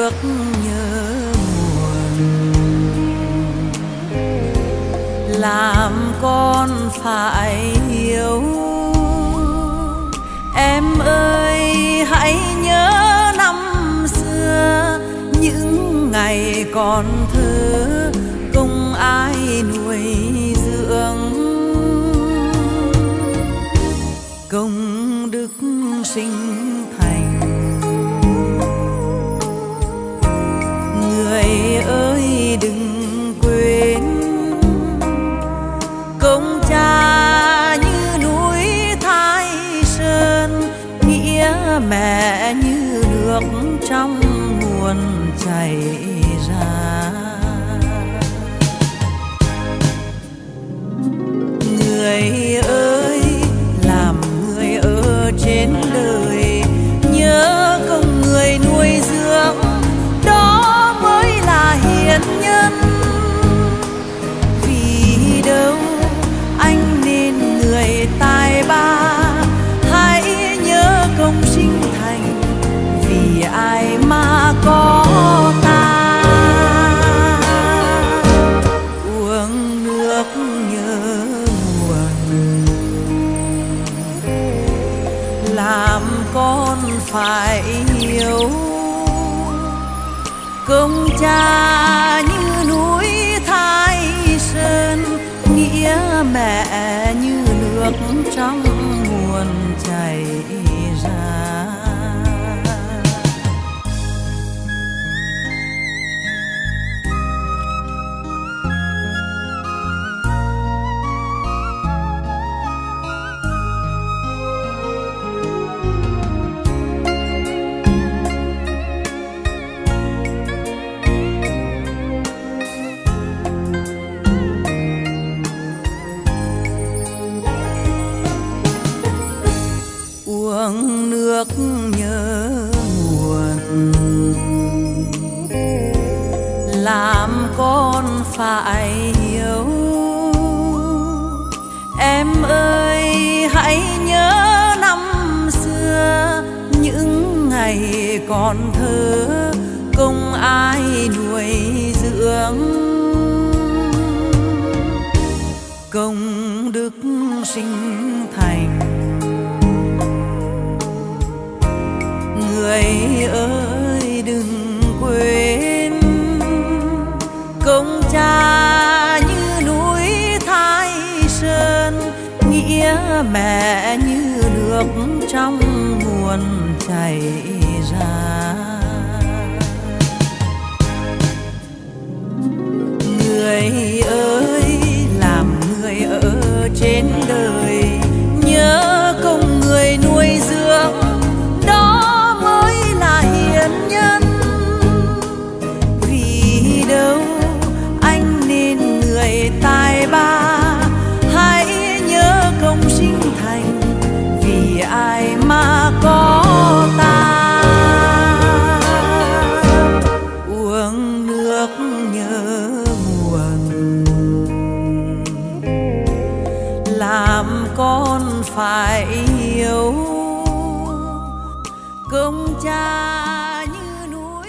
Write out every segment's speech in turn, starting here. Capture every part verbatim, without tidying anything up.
nước nhớ nguồn, làm con phải hiểu. Em ơi hãy nhớ năm xưa, những ngày còn thơ không ai nuôi dưỡng. Công đức sinh thành, người ơi đừng quên. Công cha như núi Thái Sơn, nghĩa mẹ như nước trong nguồn chảy ra. Người ơi làm người ở trên đời, nhớ công người nuôi dưỡng, đó mới là hiền nhân. Vì đâu anh nên người tài ba, hãy nhớ công sinh thành, vì ai mà có ta. Uống nước nhớ nguồn, làm con phải hiểu. Công cha như núi Thái Sơn, nghĩa mẹ như nước trong nguồn chảy ra. Uống nước nhớ nguồn, làm con phải hiểu. Em ơi hãy nhớ năm xưa, những ngày còn thơ không ai nuôi dưỡng. Công đức sinh thành, người ơi đừng quên. Công cha như núi Thái Sơn, nghĩa mẹ như nước trong nguồn chảy ra. Người ơi làm người ở trên đời, nhớ công người nuôi dưỡng, đó mới là hiền nhân. Vì đâu anh nên người tài ba, hãy nhớ công sinh thành, vì ai mà có ta. Uống nước nhớ nguồn, làm con phải hiểu. Công cha như núi.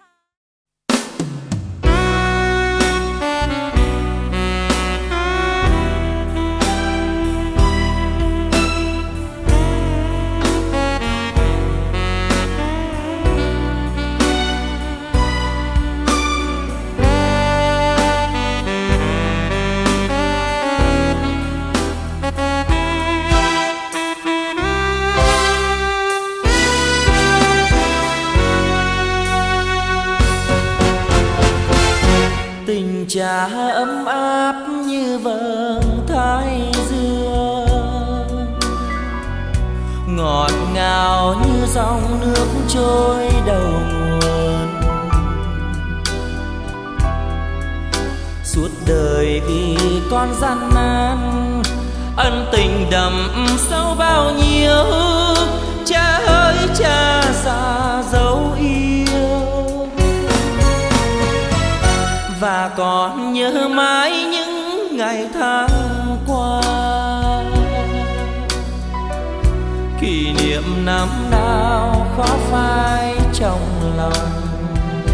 Cha ấm áp như vầng thái dương, ngọt ngào như dòng nước trôi đầu nguồn. Suốt đời vì con gian nan, ân tình đậm sâu bao nhiêu. Cha ơi cha xa dấu yêu, và còn nhớ mãi những ngày tháng qua. Kỷ niệm năm nào khó phai trong lòng,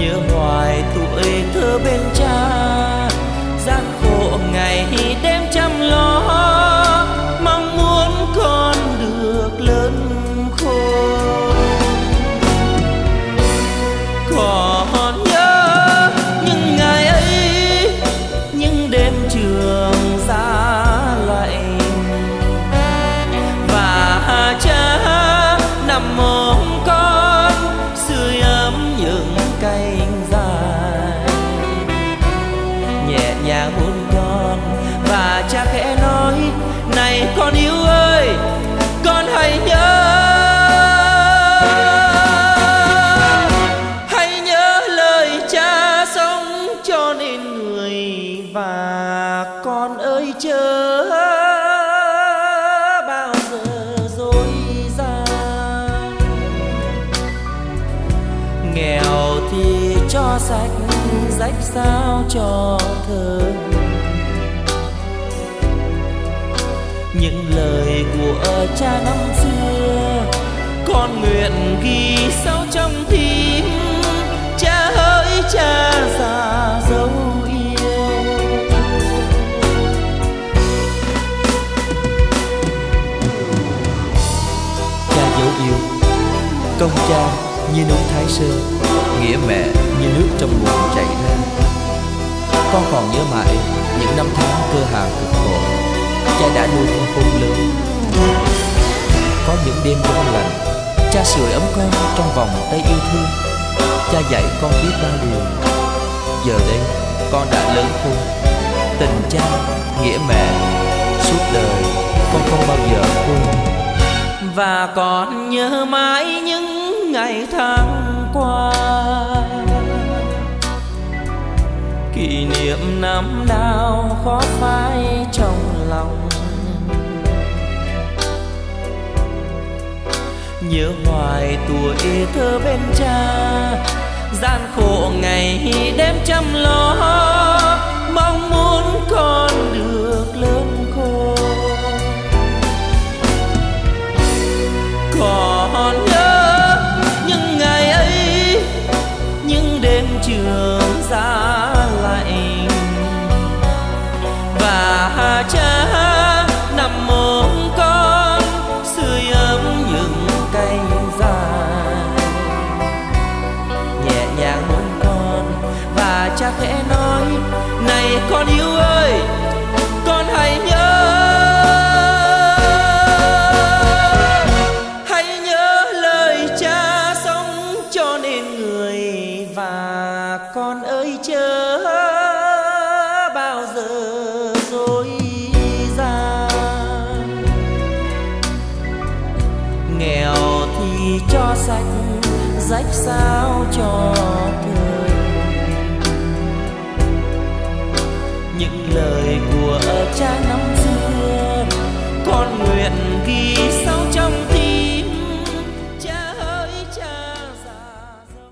nhớ hoài tuổi thơ bên cha, gian khổ ngày đêm chăm lo, mong muốn con được lớn khôn. Còn nhớ những ngày ấy, những đêm trường giá lạnh, và cha nằm ôm con sưởi ấm những cánh dài, nhẹ nhàng hôn con và cha khẽ nói: này con yêu ơi, con hãy nhớ, hãy nhớ lời cha sống cho nên người, và con ơi chớ bao giờ dối gian. Nghèo thì cho sạch, rách sao cho thơ, những lời của cha năm xưa con nguyện ghi sâu trong tim. Cha hỡi cha già dấu yêu, cha dấu yêu. Công cha như núi Thái Sơn, nghĩa mẹ như nước trong nguồn chảy ra. Con còn nhớ mãi những năm tháng cơ hàn cực khổ, cha đã nuôi con khôn lớn. Có những đêm giông lạnh, cha sưởi ấm con trong vòng tay yêu thương. Cha dạy con biết bao điều. Giờ đây con đã lớn khôn, tình cha nghĩa mẹ suốt đời con không bao giờ quên. Và còn nhớ mãi những ngày tháng qua, kỷ niệm năm nào khó phai trong lòng. Nhớ hoài tuổi thơ bên cha, gian khổ ngày đêm chăm lo, mong muốn con được lớn khôn. Còn nhớ những ngày ấy, những đêm trường giá lạnh, và cha nằm ôm con sưởi ấm những cánh dài, nhẹ nhàng hôn con và cha khẽ nói: này con yêu ơi, con hãy nhớ, hãy nhớ lời cha sống cho nên người, và con ơi chớ bao giờ dối gian. Nghèo thì cho sạch, rách sao cho thơ, những lời của cha năm xưa con nguyện ghi sâu trong tim. Cha hỡi cha già dấu.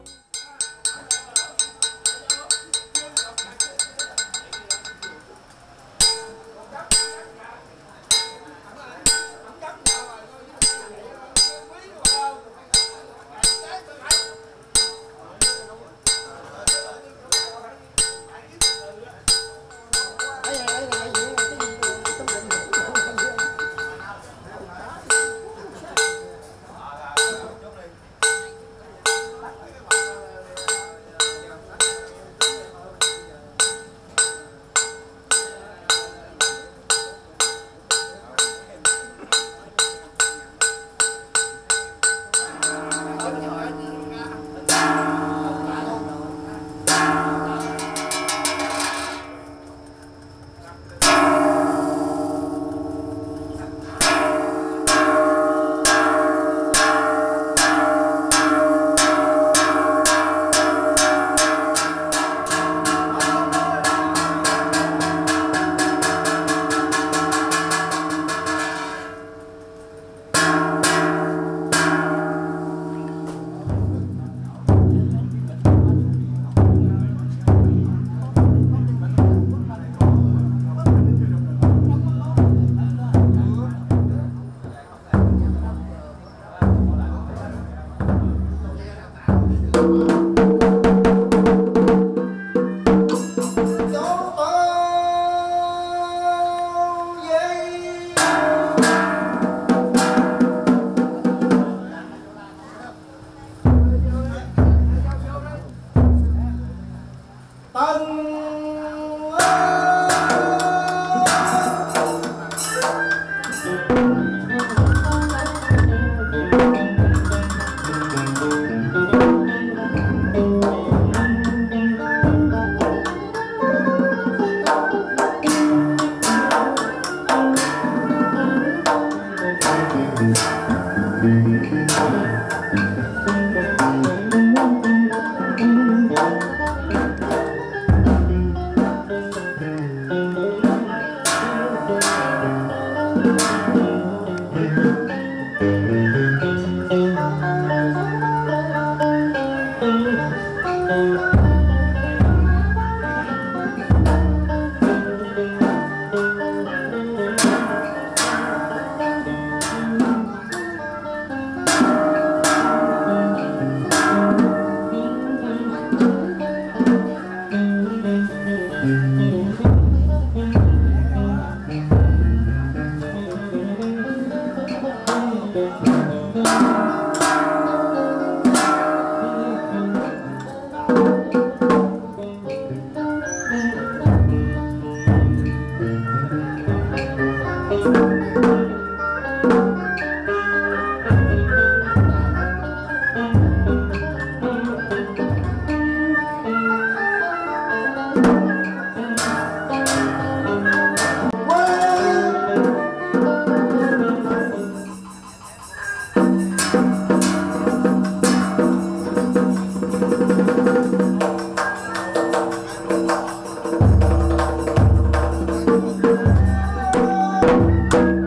Thank you.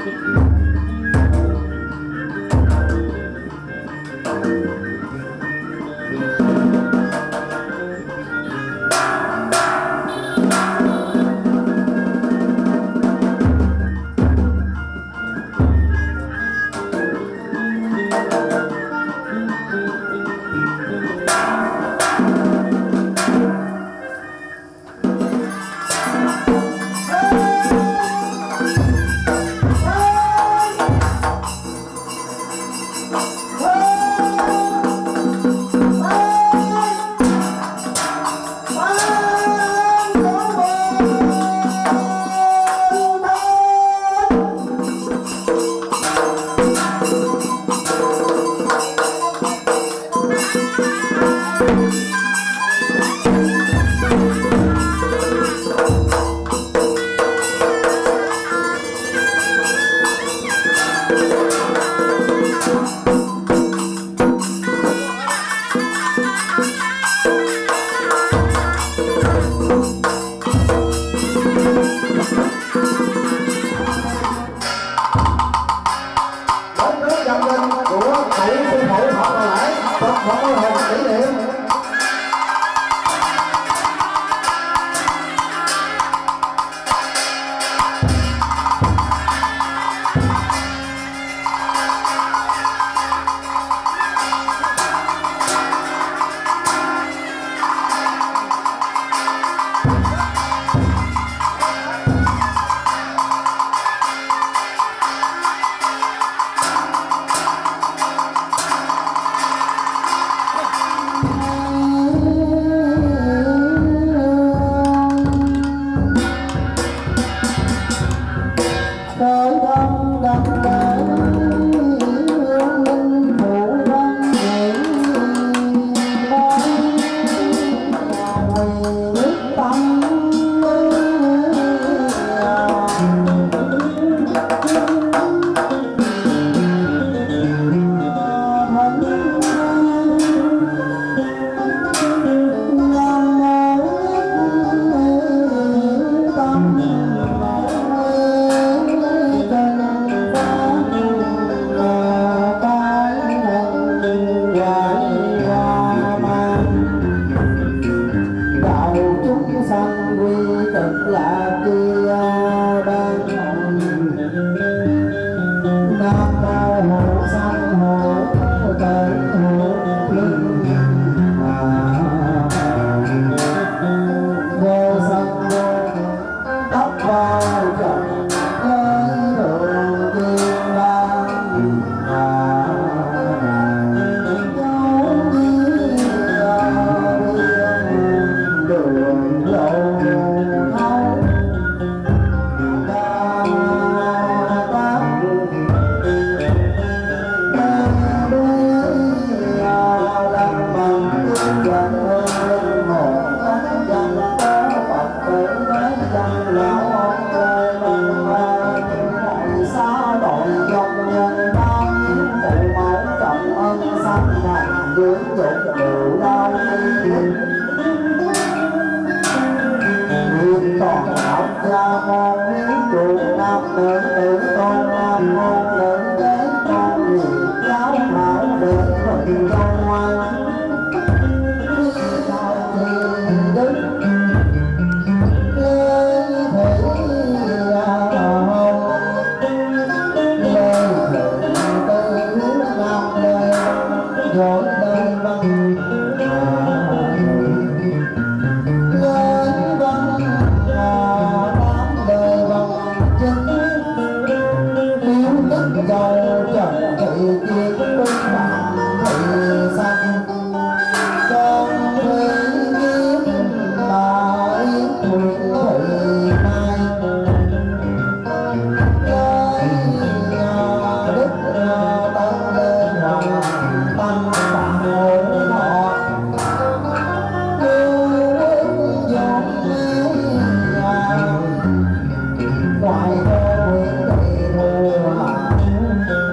Hãy subscribe cho kênh Ghiền Mì Gõ để không bỏ lỡ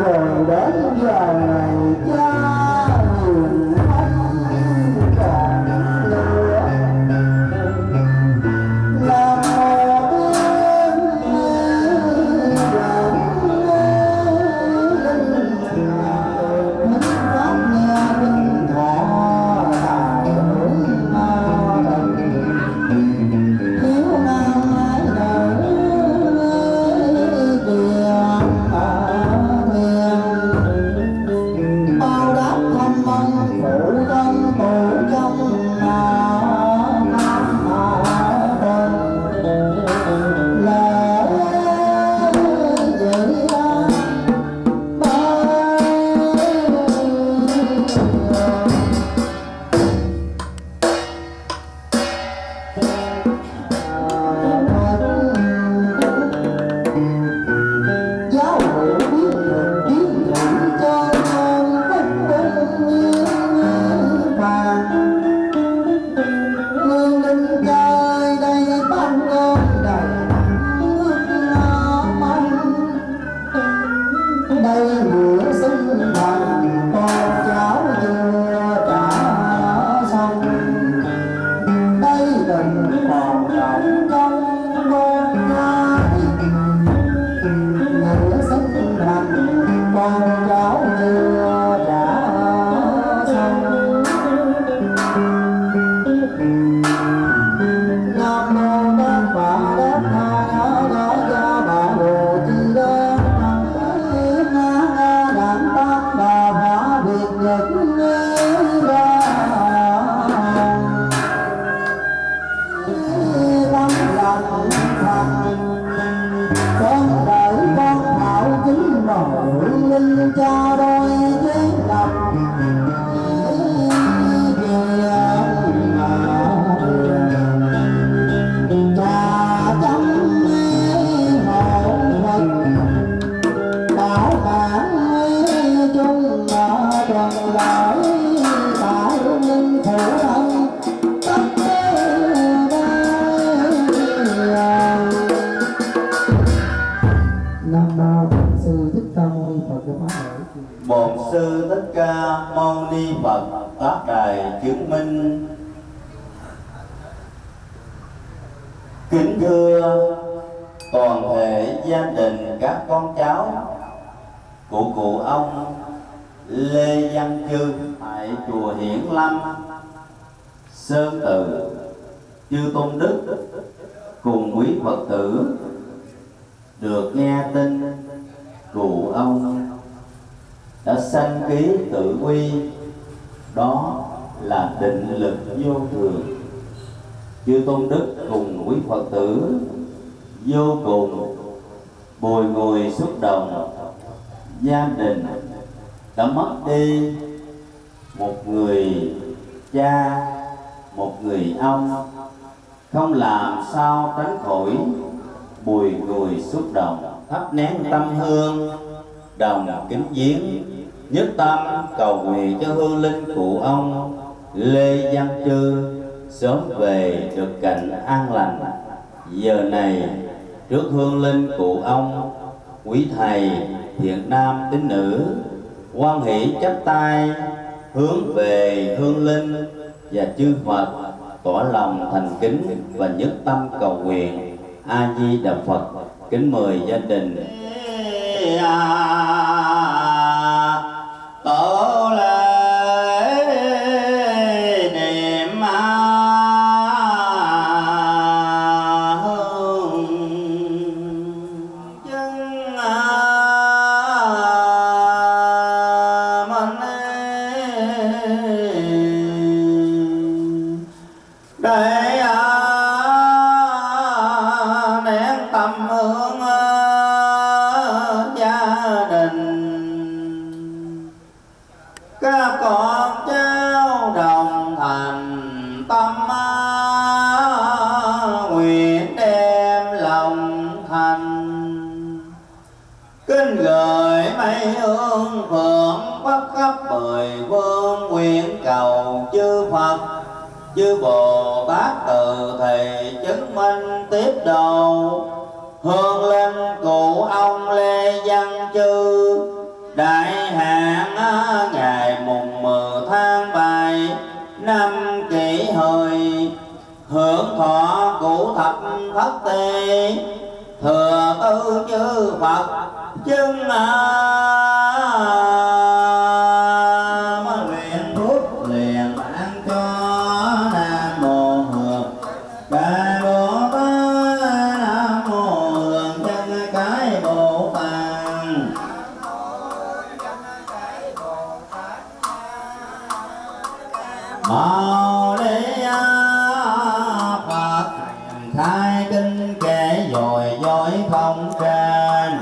rồi đến giờ này cha nhìn không còn nữa, làm một kính thưa toàn thể gia đình các con cháu của cụ ông Lê Văn Chư tại chùa Hiển Lâm, Sơn Tự, chư tôn đức cùng quý Phật tử được nghe tin cụ ông đã sanh ký tự quy, đó là định lực vô thường. Chư tôn đức cùng quý Phật tử vô cùng bồi hồi xúc động. Gia đình đã mất đi một người cha, một người ông, không làm sao tránh khỏi bùi ngùi xúc động. Thắp nén tâm hương đồng kính viếng, nhất tâm cầu nguyện cho hương linh cụ ông Lê Văn Chư sớm về được cảnh an lành. Giờ này trước hương linh cụ ông, quý thầy thiện nam tín nữ hoan hỷ chắp tay hướng về hương linh và chư Phật, tỏ lòng thành kính và nhất tâm cầu nguyện. A Di Đà Phật. Kính mời gia đình tổ lễ niệm hương chân mình để nén tâm hương gia đình, các con cháu đồng thành tâm nguyện đem lòng thành, kính gửi mấy hương phượng bất khắp mười phương, nguyện cầu chư Phật chư Bồ Tát từ thầy chứng minh tiếp đầu hương linh cụ ông Lê Văn Chư đại hạn ngày mùng mười tháng bảy năm Kỷ Hợi, hưởng thọ cụ thập thất tề, thừa tư chư Phật chứng nguyện thuốc liền ban cho Nam Mô Hương Đại Bồ Tát, Nam Mô Hương chân cái Bồ Tát. Mâu Ni Phật khai kinh kể dồi dối không trên,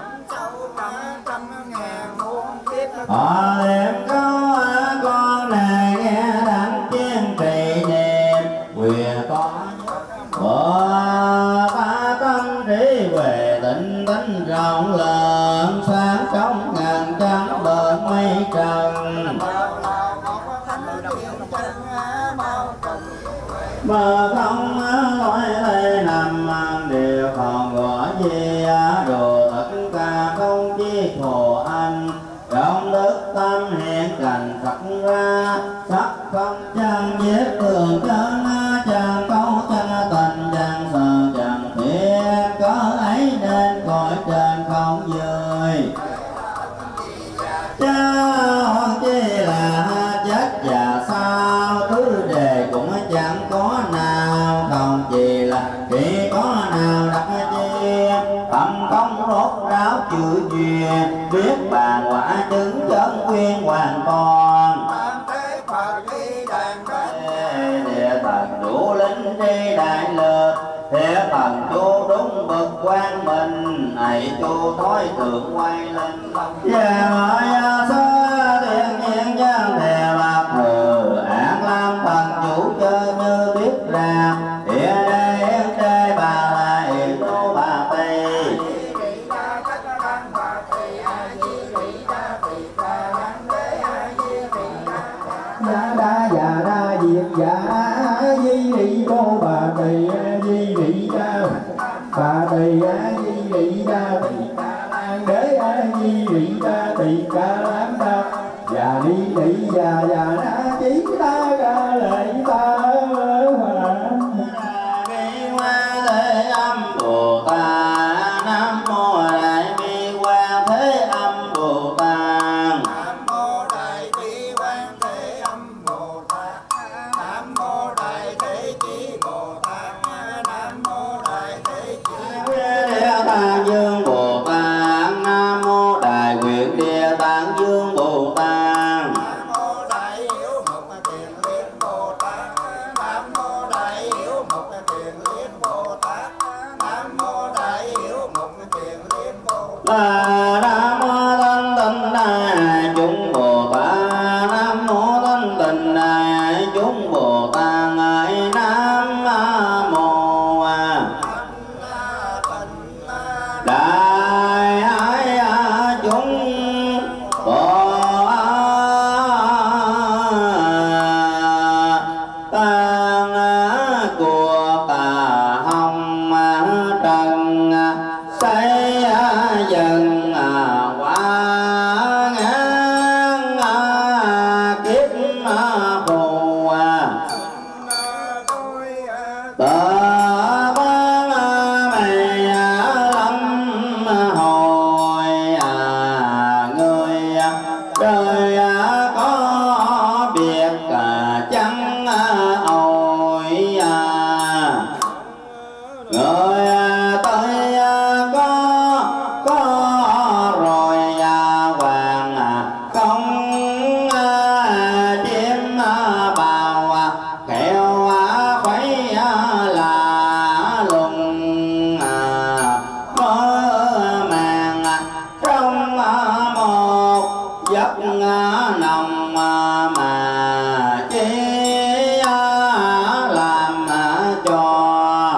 họ liệm câu con này nghe đắng chiên trì niệm quyền có Bồ Tát tâm trí về tịnh tánh rộng lớn, sáng trong ngàn trắng bờ mây trần. Mà không nói đây nằm điều còn gọi gì đồ tất cả không chi khổ anh, trong đức tâm hiện cảnh Phật ra, sắc không chẳng biết đường chân, chẳng câu chân tình chẳng sợ chẳng thiệt, có ấy nên cõi trên không dưới. Cháu chỉ là chết và sao, thứ đề cũng chẳng có nào, không chỉ là chỉ có nào đặc chi, tâm không rốt ráo chữ duyên, biết bàn quả chứng chân nguyên hoàn toàn. Địa thần đủ linh tri đại lực, thế thần chu đúng bậc quan mình, này chu thói thượng quay lên về mọi số thiên nhiên chân thề bạc thừa, an lam thần chủ chơi như biết ra, địa đê yên đê bà là yên đô bà tây. Đa đa già đa diệt giả di rị đô bà tỳ di rị đa bà tỳ di rị đa tỳ ca lan đế di rị đa tỳ ca lan đa già đi đi già già đa chí đa ca lệ ta Bi Quan Thế Âm Bồ Tát, Nam Mô Đại Bi Quan Thế Âm Bồ Tát. Nam Mô Đại Bi Quan Thế Âm Bồ Tát, Nam Mô Đại Thế Chí Bồ Tát, Nam Mô Đại Thế Chí Địa Tạng Dương Bồ Tát, Nam Mô Đại Nguyện Địa Tạng Dương Bồ Tát. Nam Mô Đại Hiếu Mục Tiền Liên Bồ Tát, Nam Mô Đại Hiếu Mục Tiền Liên Bồ Tát, Nam Mô Đại Hiếu Mục Tiền Liên Bồ Tát. Là Nam Mô Thanh Tịnh Đại Chúng Bồ Tát, Nam Mô Thanh Tịnh Đại Chúng Bồ Tát, ngài Nam Mô Đại Ái Chúng Bồ Tát của cả hồng trần xây dần qua ngàn kiếp phù tờ ban mày lâm hồi người đời có biết chẳng ôi người tới có có rồi hoàng không chiếm bào khéo khuấy là lùng mơ màng trong một giấc nồng mà chỉ làm cho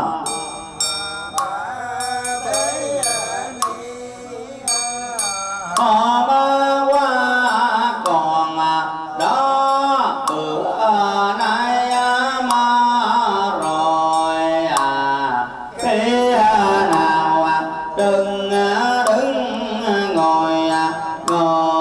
họ ba qua còn đó bữa nay mà rồi khi nào đừng đứng ngồi ngồi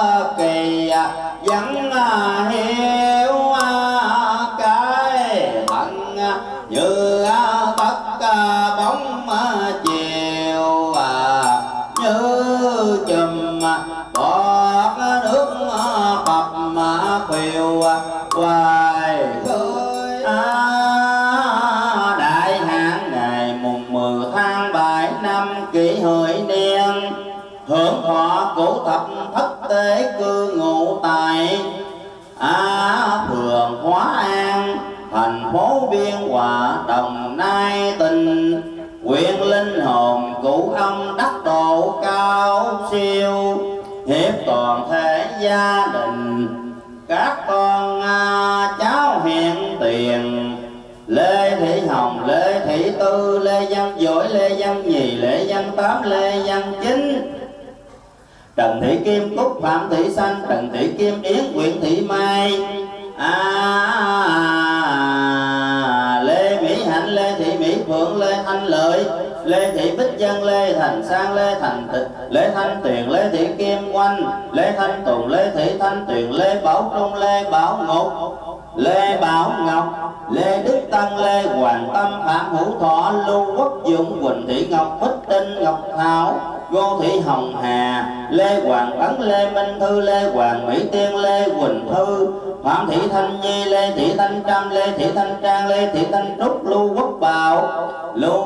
kỳ vẫn hiểu cái hận như tất bóng chiều, như chùm bọt nước bập phiêu hoài khơi. Đại hạn ngày mùng mười tháng bảy năm Kỷ Hợi Niên, hưởng thọ cửu thập thất tế cư ngụ tại à, phường Hóa An, thành phố Biên Hòa, Đồng Nai tỉnh. Nguyện linh hồn cụ ông đắc độ cao siêu, hiệp toàn thể gia đình các con à, cháu hiện tiền. Lê Thị Hồng, Lê Thị Tư, Lê Văn Giỏi, Lê Văn Nhì, Lê Văn Tám, Lê Văn Chính, Trần Thị Kim Cúc, Phạm Thị Xanh, Trần Thị Kim Yến, Nguyễn Thị Mai, à, Lê Mỹ Hạnh, Lê Thị Mỹ Phượng, Lê Thanh Lợi, Lê Thị Bích Dân, Lê Thành Sang, Lê Thành Tịch, Lê Thanh Tuyền, Lê Thị Kim Oanh, Lê Thanh Tùng, Lê Thị Thanh Tuyền, Lê Bảo Trung, Lê Bảo Ngục, Lê Bảo Ngọc, Lê Đức Tân, Lê Hoàng Tâm, Phạm Hữu Thọ, Lưu Quốc Dũng, Quỳnh Thị Ngọc, Bích Tinh, Ngọc Thảo, Ngô Thị Hồng Hà, Lê Hoàng Ấn, Lê Minh Thư, Lê Hoàng Mỹ Tiên, Lê Quỳnh Thư, Phạm Thị Thanh Nhi, Lê Thị Thanh Trâm, Lê Thị Thanh Trang, Lê Thị Thanh Trúc, Lưu Quốc Bảo, Lưu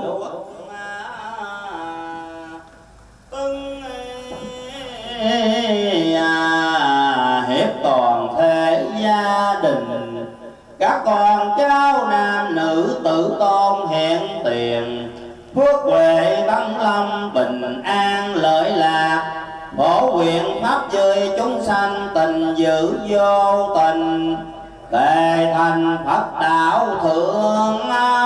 hiệp toàn thể gia đình các con cháu nam nữ tự tôn hiện tiền, phước huệ tấn lâm bình an lợi lạc, phổ nguyện pháp giới chúng sanh tình giữ vô tình, tề thành Phật đạo thượng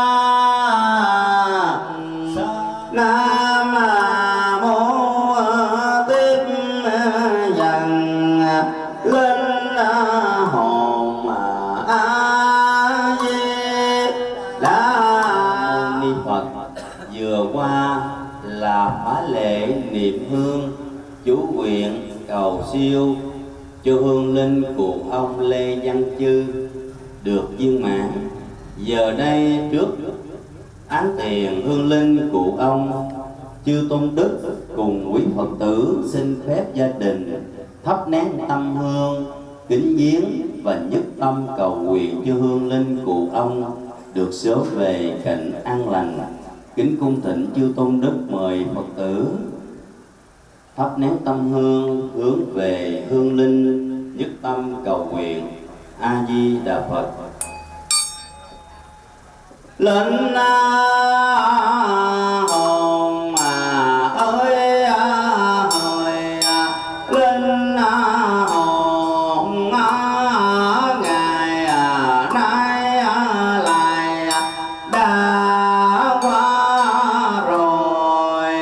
Nam Mô Tiếp Dần Linh Hồn A Di Đà Ni Phật. Vừa qua là phá lễ niệm hương chú nguyện cầu siêu cho hương linh của ông Lê Văn Chư được viên mãn. Giờ đây trước án tiền hương linh của ông Chư Tôn Đức cùng quý Phật tử xin phép gia đình thắp nén tâm hương kính viếng và nhất tâm cầu nguyện cho hương linh của ông được sớm về cảnh an lành. Kính cung thỉnh Chư Tôn Đức mời Phật tử thắp nén tâm hương hướng về hương linh, nhất tâm cầu nguyện. A Di Đà Phật. Linh hồn ơi ơi, linh hồn ngày nay lại đã qua rồi,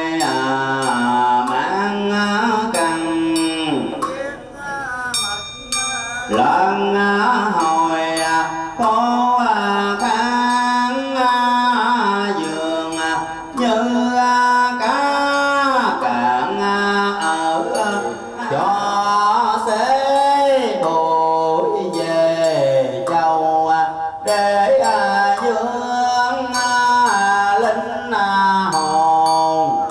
mang căn lần hồi có kháng giường như cá cạn ở cho xế bụi về châu để dương linh hồn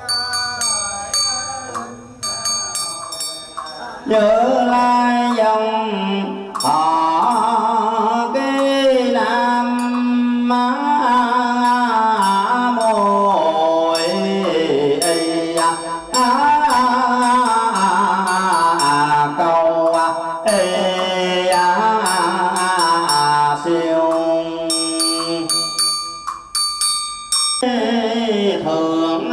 Như Lai dòng họ cái nam má môi câu siêu thường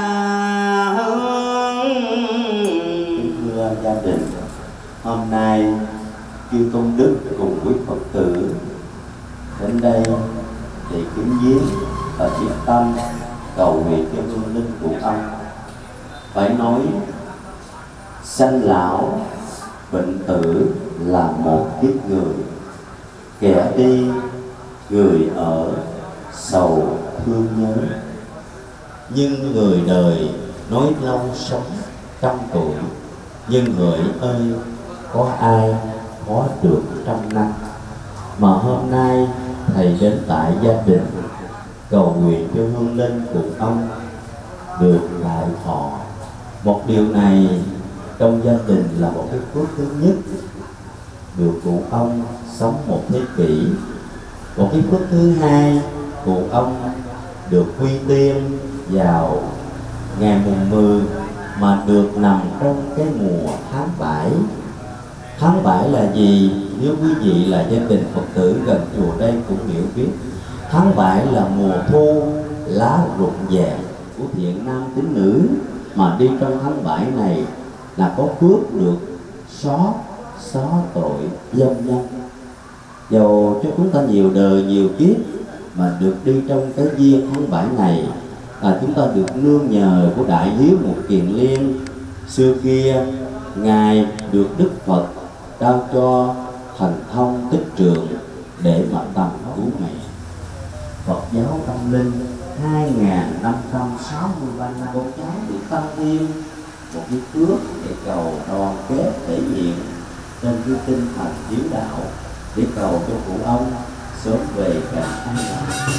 hướng. Thưa gia đình, hôm nay Chư Tôn Đức cùng quý Phật tử đến đây để kính viếng và nhiệt tâm cầu nguyện cho hương linh của ông. Phải nói sanh lão bệnh tử là một kiếp người, kẻ đi người ở sầu thương nhớ, nhưng người đời nói lâu sống trăm tuổi, Nhưng Hợi ơi, có ai có được trăm năm, mà hôm nay thầy đến tại gia đình cầu nguyện cho hương linh của ông được đại thọ. Một điều này trong gia đình là một cái phước thứ nhất, được cụ ông sống một thế kỷ. Một cái phước thứ hai, cụ ông được quy tiên vào ngày mùng mười mà được nằm trong cái mùa tháng bảy. Tháng bảy là gì? Nếu quý vị là gia đình Phật tử gần chùa đây cũng hiểu biết. Tháng bảy là mùa thu, lá rụng vàng của thiện nam tín nữ, mà đi trong tháng bảy này là có phước được xóa xóa tội dâm nhân. Dầu cho chúng ta nhiều đời nhiều kiếp mà được đi trong cái duyên tháng bảy này, là chúng ta được nương nhờ của Đại Hiếu Mục Kiền Liên. Xưa kia ngài được Đức Phật trao cho thần thông tích trường để mà tầm cứu mẹ. Phật giáo tâm linh hai nghìn năm trăm sáu mươi ba năm, con cháu được tăng thêm một cái phước để cầu đoàn kết thể hiện trên cái tinh thần hiếu đạo, để cầu cho cụ ông sớm về cảnh an lạc.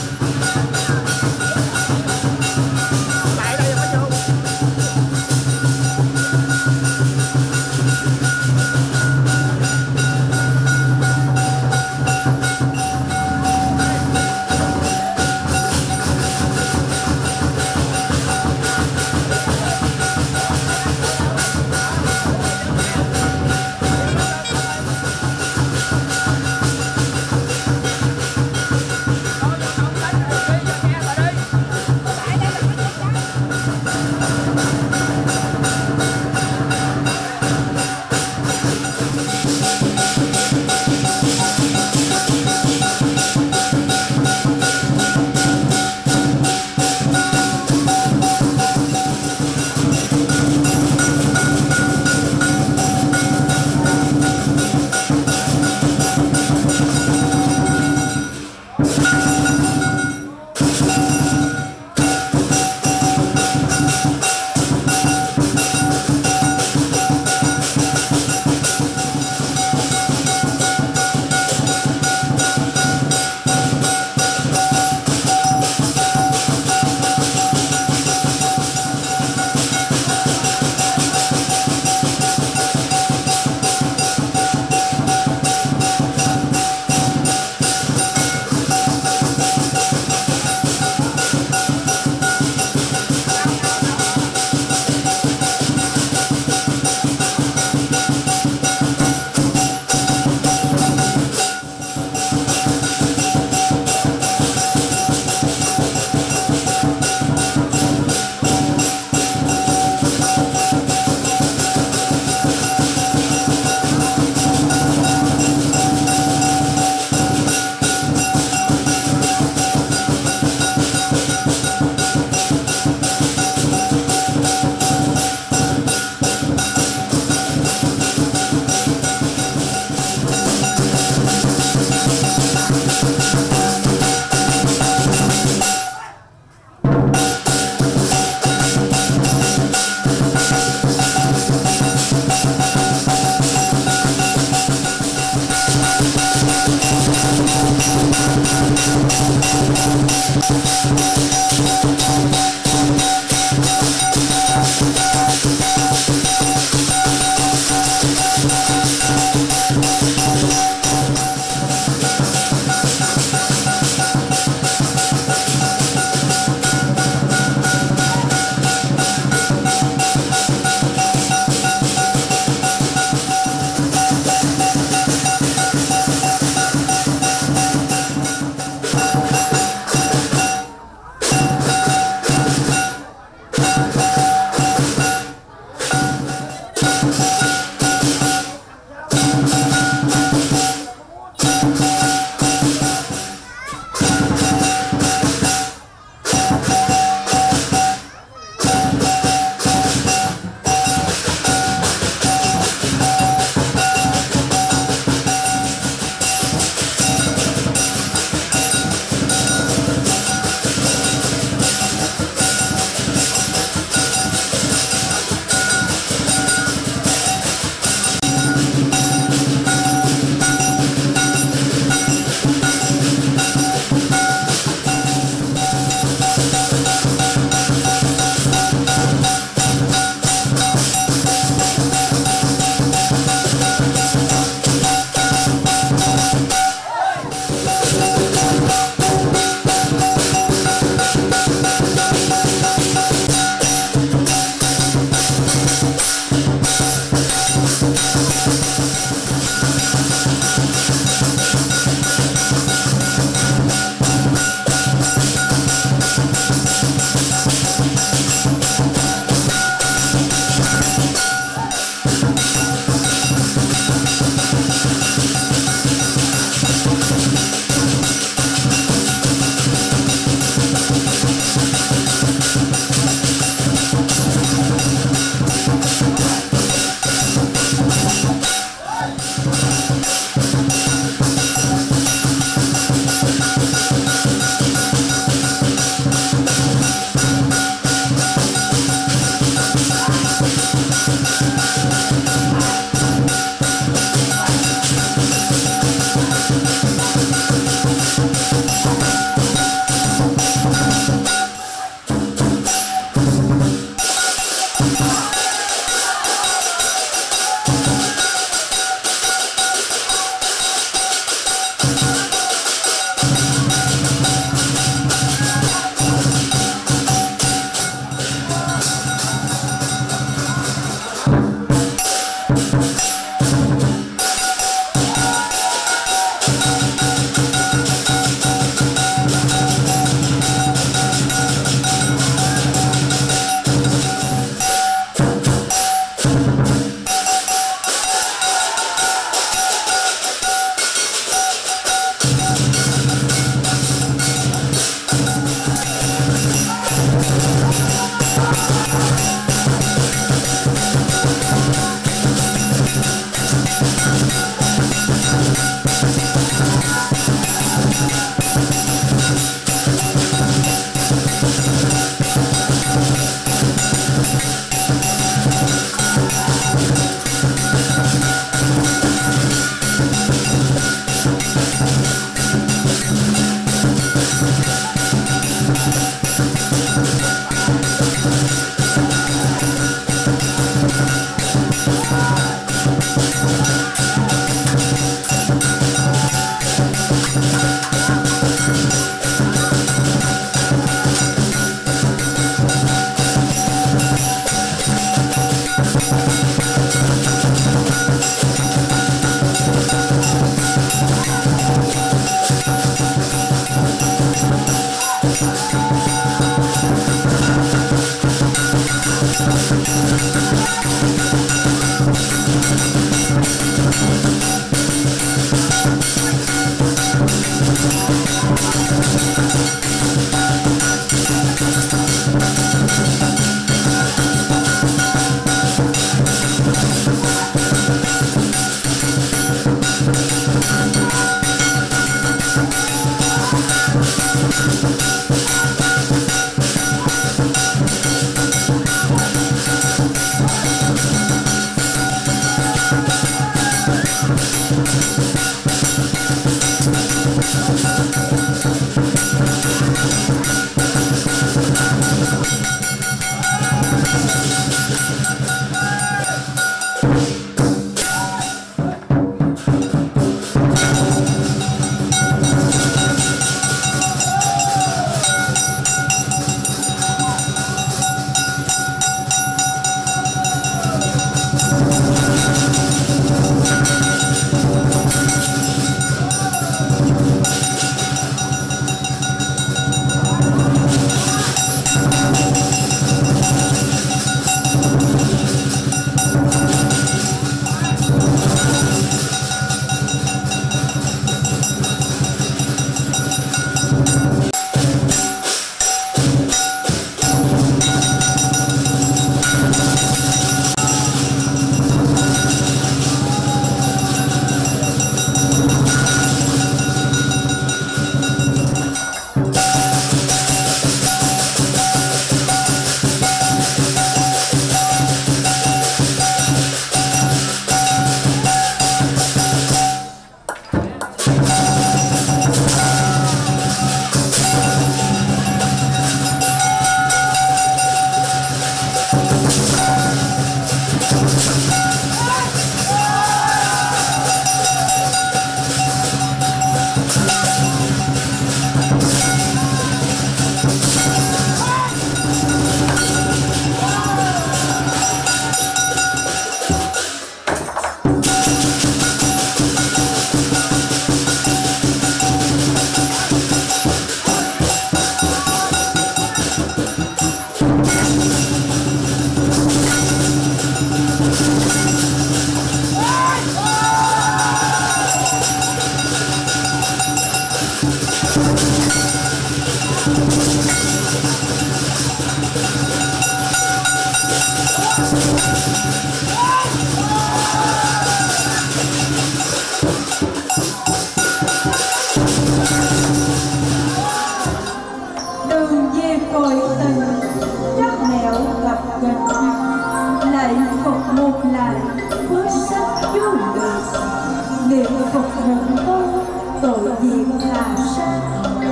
niệm Phật hồn con tội nghiệp hà sa,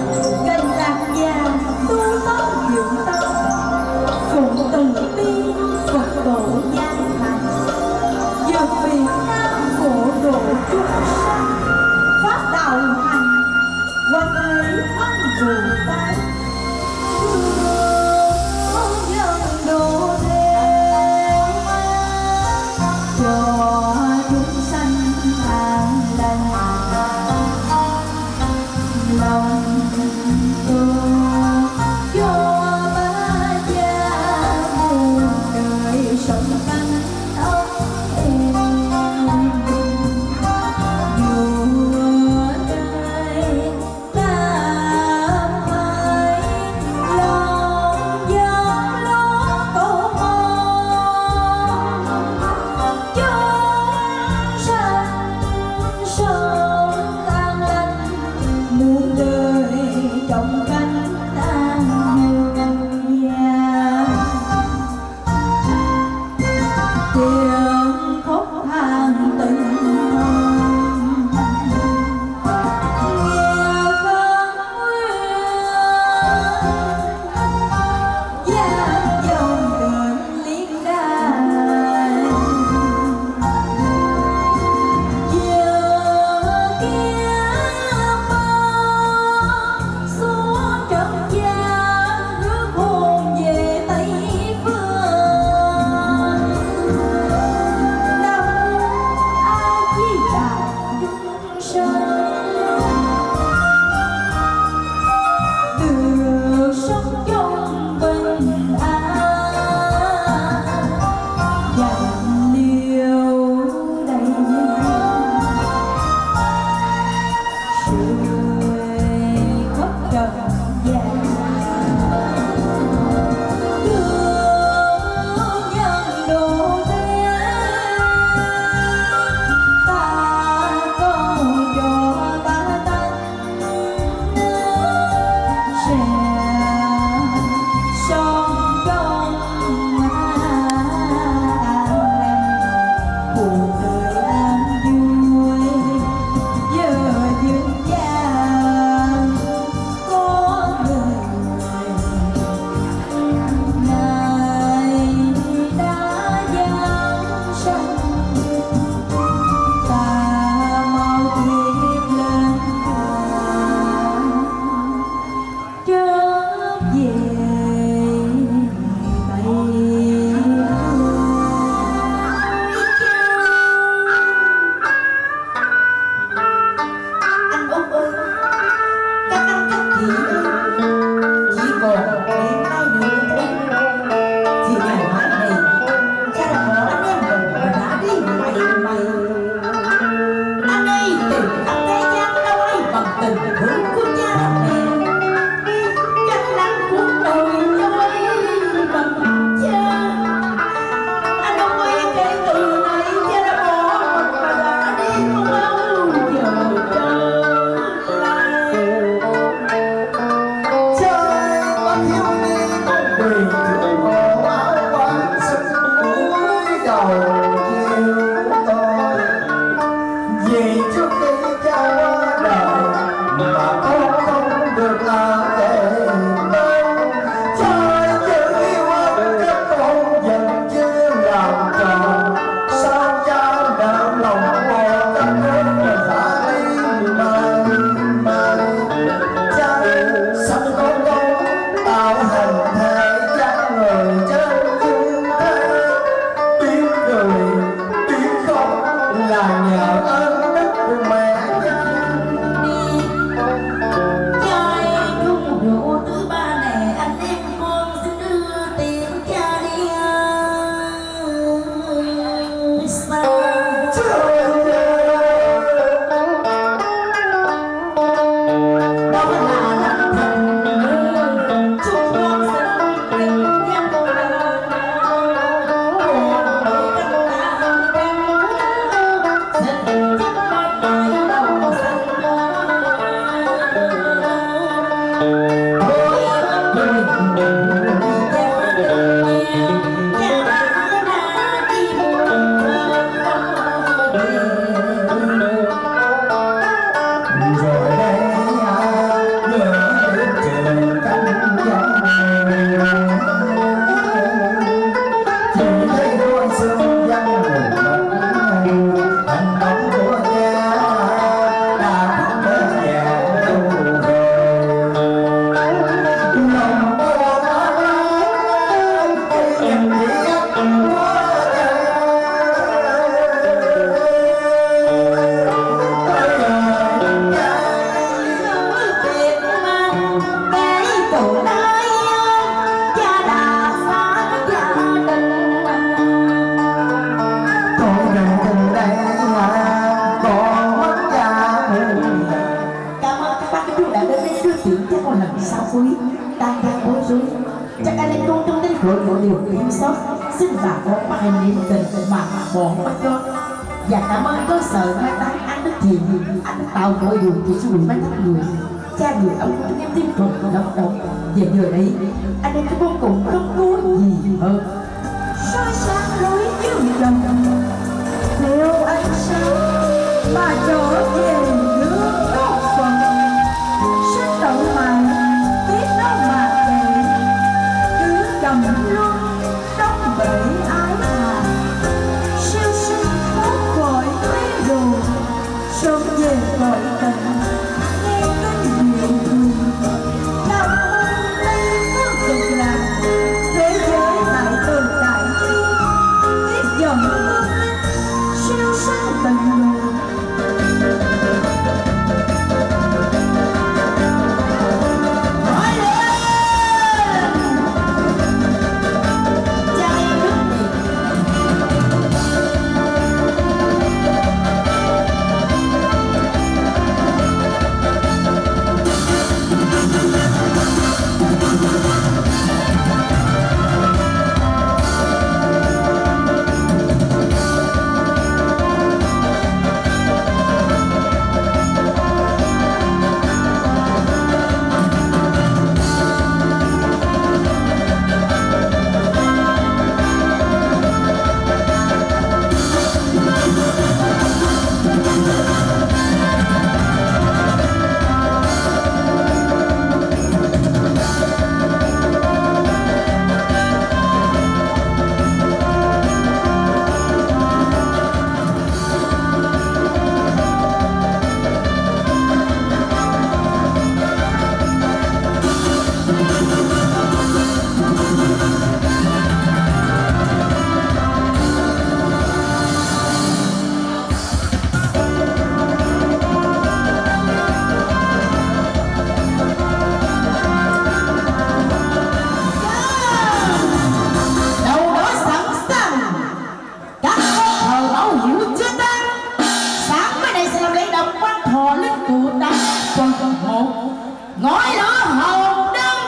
cành lạc vàng tu tóc dưỡng tâm, phụng từ bi Phật độ gian thành, dược Việt Nam phổ độ chúng sanh, pháp đạo hành quan thế âm Bồ Tát. Hãy điều thiếu sót, xin bà con mai niệm tình mà bọn bắt cho. Và cảm ơn cơ sở mai táng anh Đức Thiện, anh tạo mọi điều kiện cho người mai thắp người. Cha người ông cũng em tim trộn động động. Về giờ đây, anh em vô cùng không có gì hơn. Soi sáng lối dương dòng, theo ánh sáng mà trở về nước góc phần. Sách đậu mà biết nó mà kệ, cứ cầm luôn đóng bể ái hà. Siêu sinh thoát khỏi quý đồ, sớm về gọi tình nghe cánh nguyện thường. Cảm ơn đây có cực lạc, thế giới đại từ đại bi, tiếp dòng hương linh siêu sinh tình người. Nói lên trai Đức Thiện. Đâu đó sẵn sàng, các con thờ báo hiểu chưa ta? Sáng mai đây sẽ làm lễ động quan thọ linh cụ đăng phần một ngói lửa hầu đông.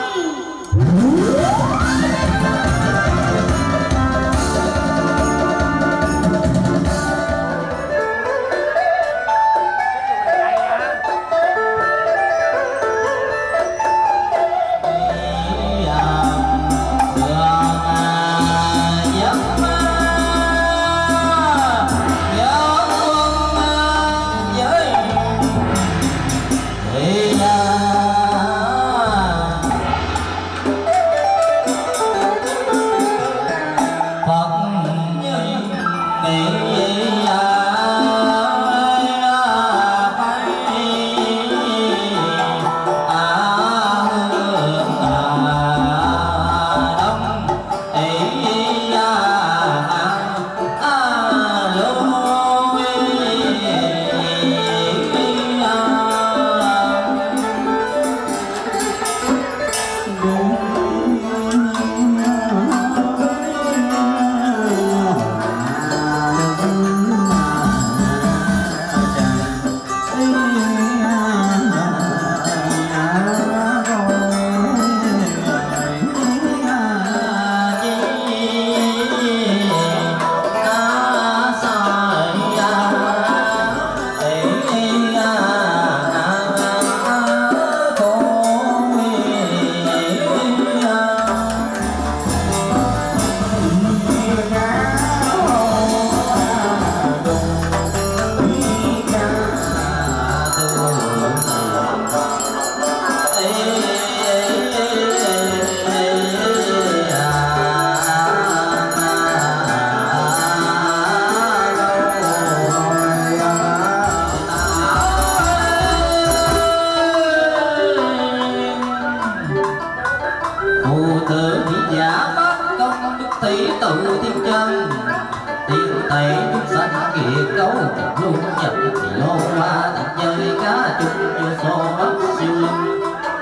Tỷ tự thiên chân tiền tệ chúng sanh kiệt cấu luôn nhận thì lô qua thật chơi cá chung chưa xô bắt siêu linh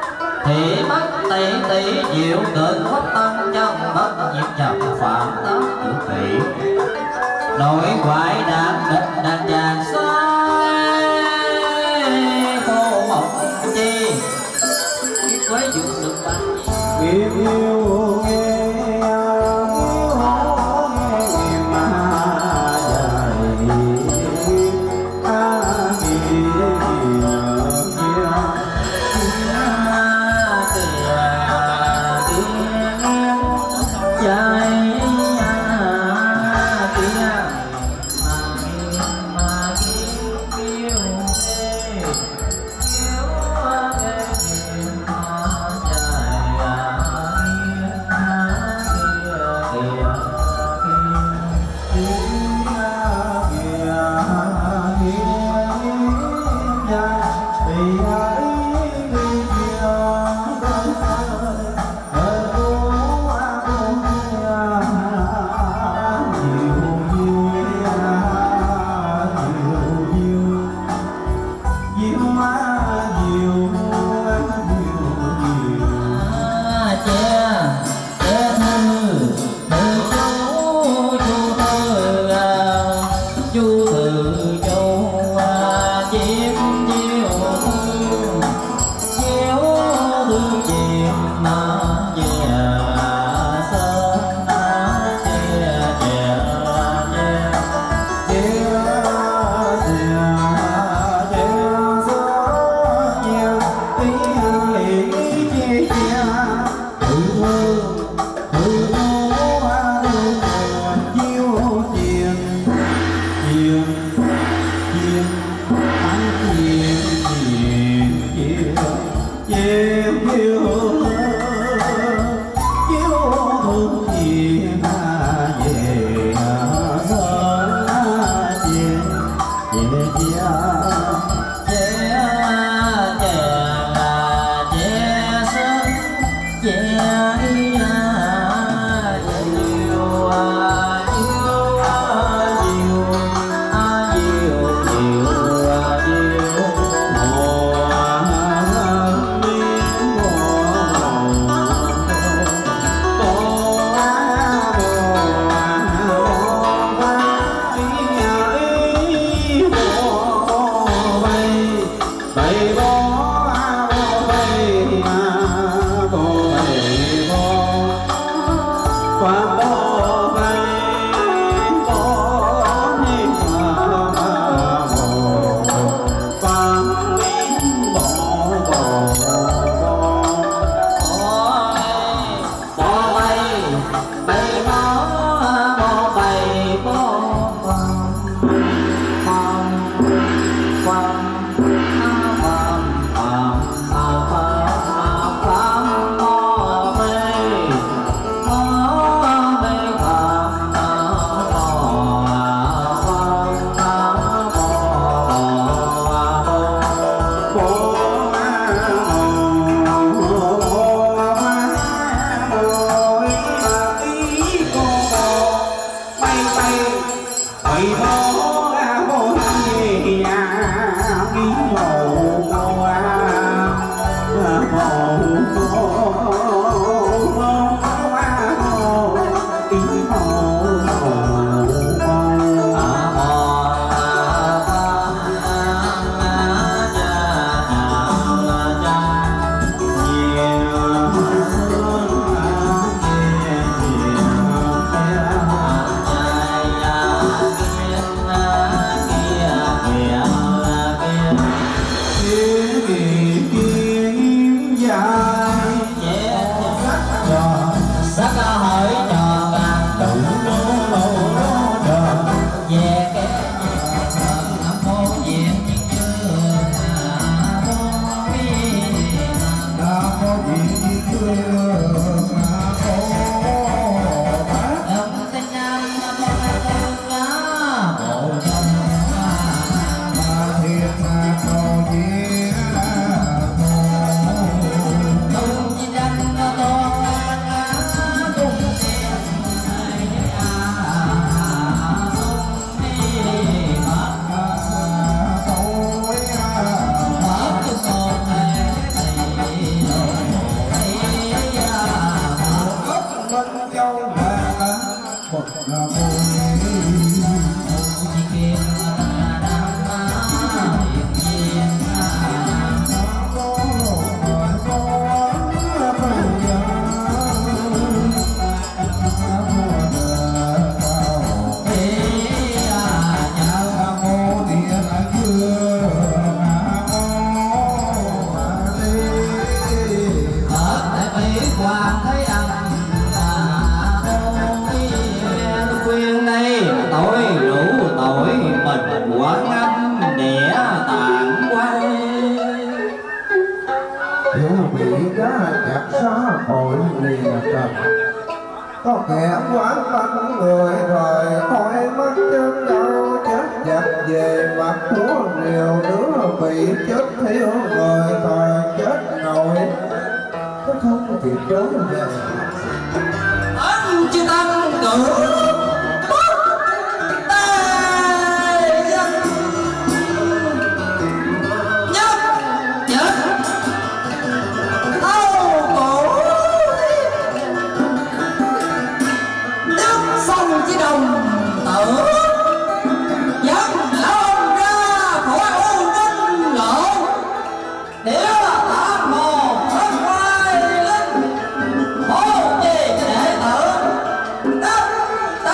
thì mắt tỷ tỷ diệu cơn phát tâm chân bất nhiễm chậm phạm tác tự kỷ nội ngoại đàn địch đàn vàng xoay khô mộng chi quấy dụng sự bắn yêu nghe chiều anh chiều chiều chiều chiều chiều chiều thương chiều về sơn chiều về chiều có kẻ quán bắn người rồi thôi mất chân đâu chết giặc về mặt của nhiều đứa bị chết thiếu người rồi chết nổi có không thì trốn về anh chưa tăng cử Hãy subscribe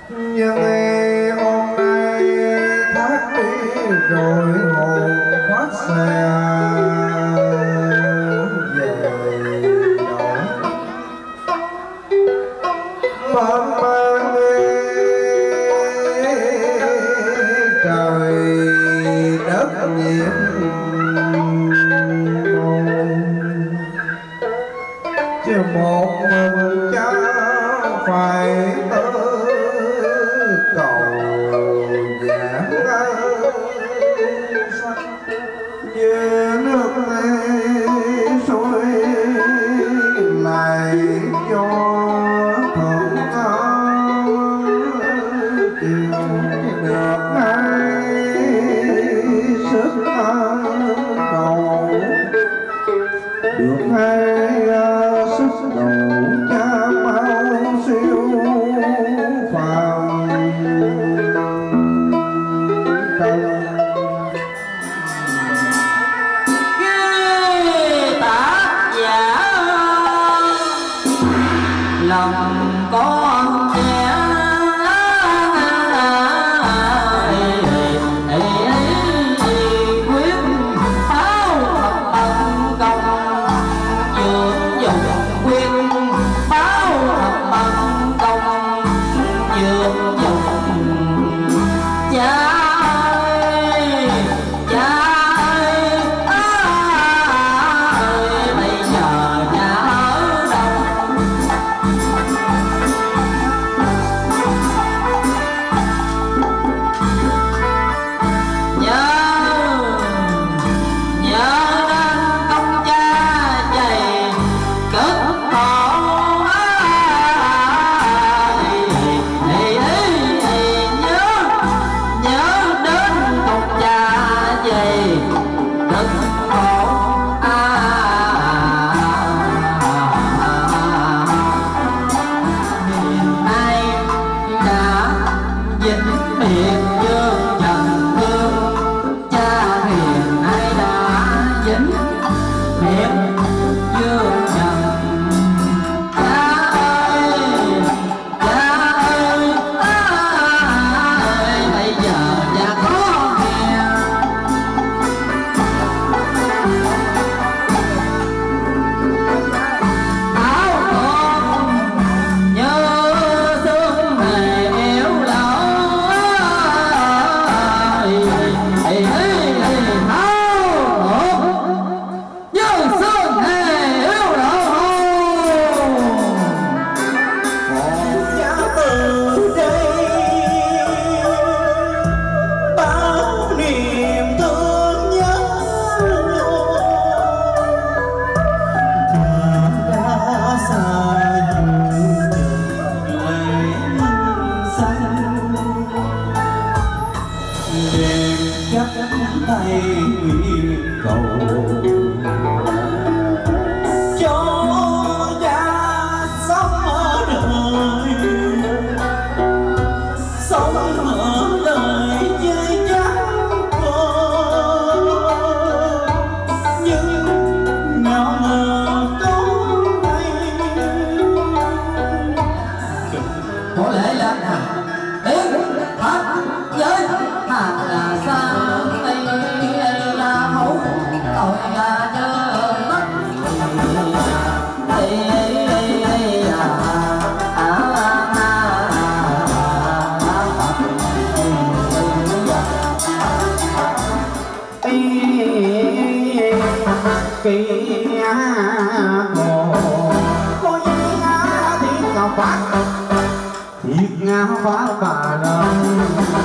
nhưng hôm nay thác đi rồi hồn phát xe về đó mơ mơ trời đất nhiễm chứ một mình cha phải tới cầu giảng như nước mê suối lại gió thuận chiều được ngay sức cầu được ngay sức đầu cha mau siêu phàm trần tác giả lòng con trẻ quyết báo bằng công dưỡng dụng quyết báo bằng công dưỡng dụng cha ơi cha ơi ơi bây giờ cha ở đâu nhớ nhớ đến công cha dày cực khổ nhớ nhớ đến công cha dày cực khổ hiện nay đã vĩnh biệt dương trần thương cha hiện nay đã vĩnh biệt dương trần cha ơi cha ơi ơi bây giờ cha có nghe áo con nhớ thương mẹ yếu lỡ như sương hề yếu lỡ giá từ đây bao niềm thương nhớ đã xa nhiều lệ xanh đêm chắp tay nguyện cầu cho cha sống ở đời sống ở đời với chắc con nhưng nào ngờ con đây có lẽ là đến hết giới hàng là xa đây là mẫu tội là nhớ mất kia hồ có giá thiết ngao phát thiết ngao phát bà lòng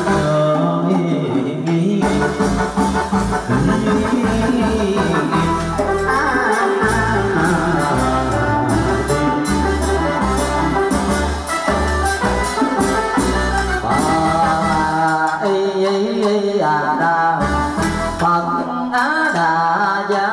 Phật Á Đà Gia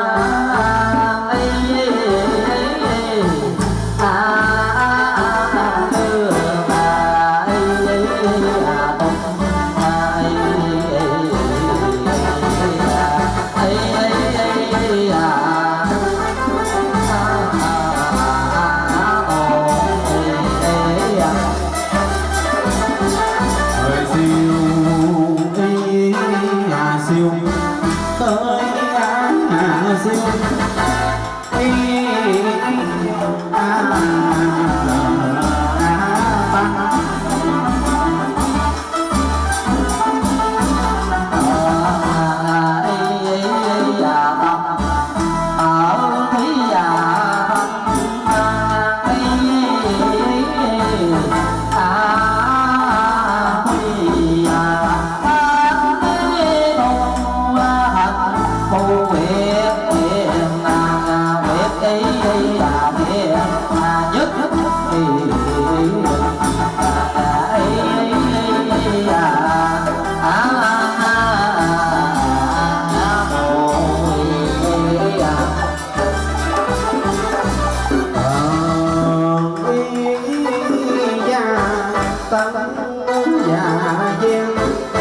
tân và duyên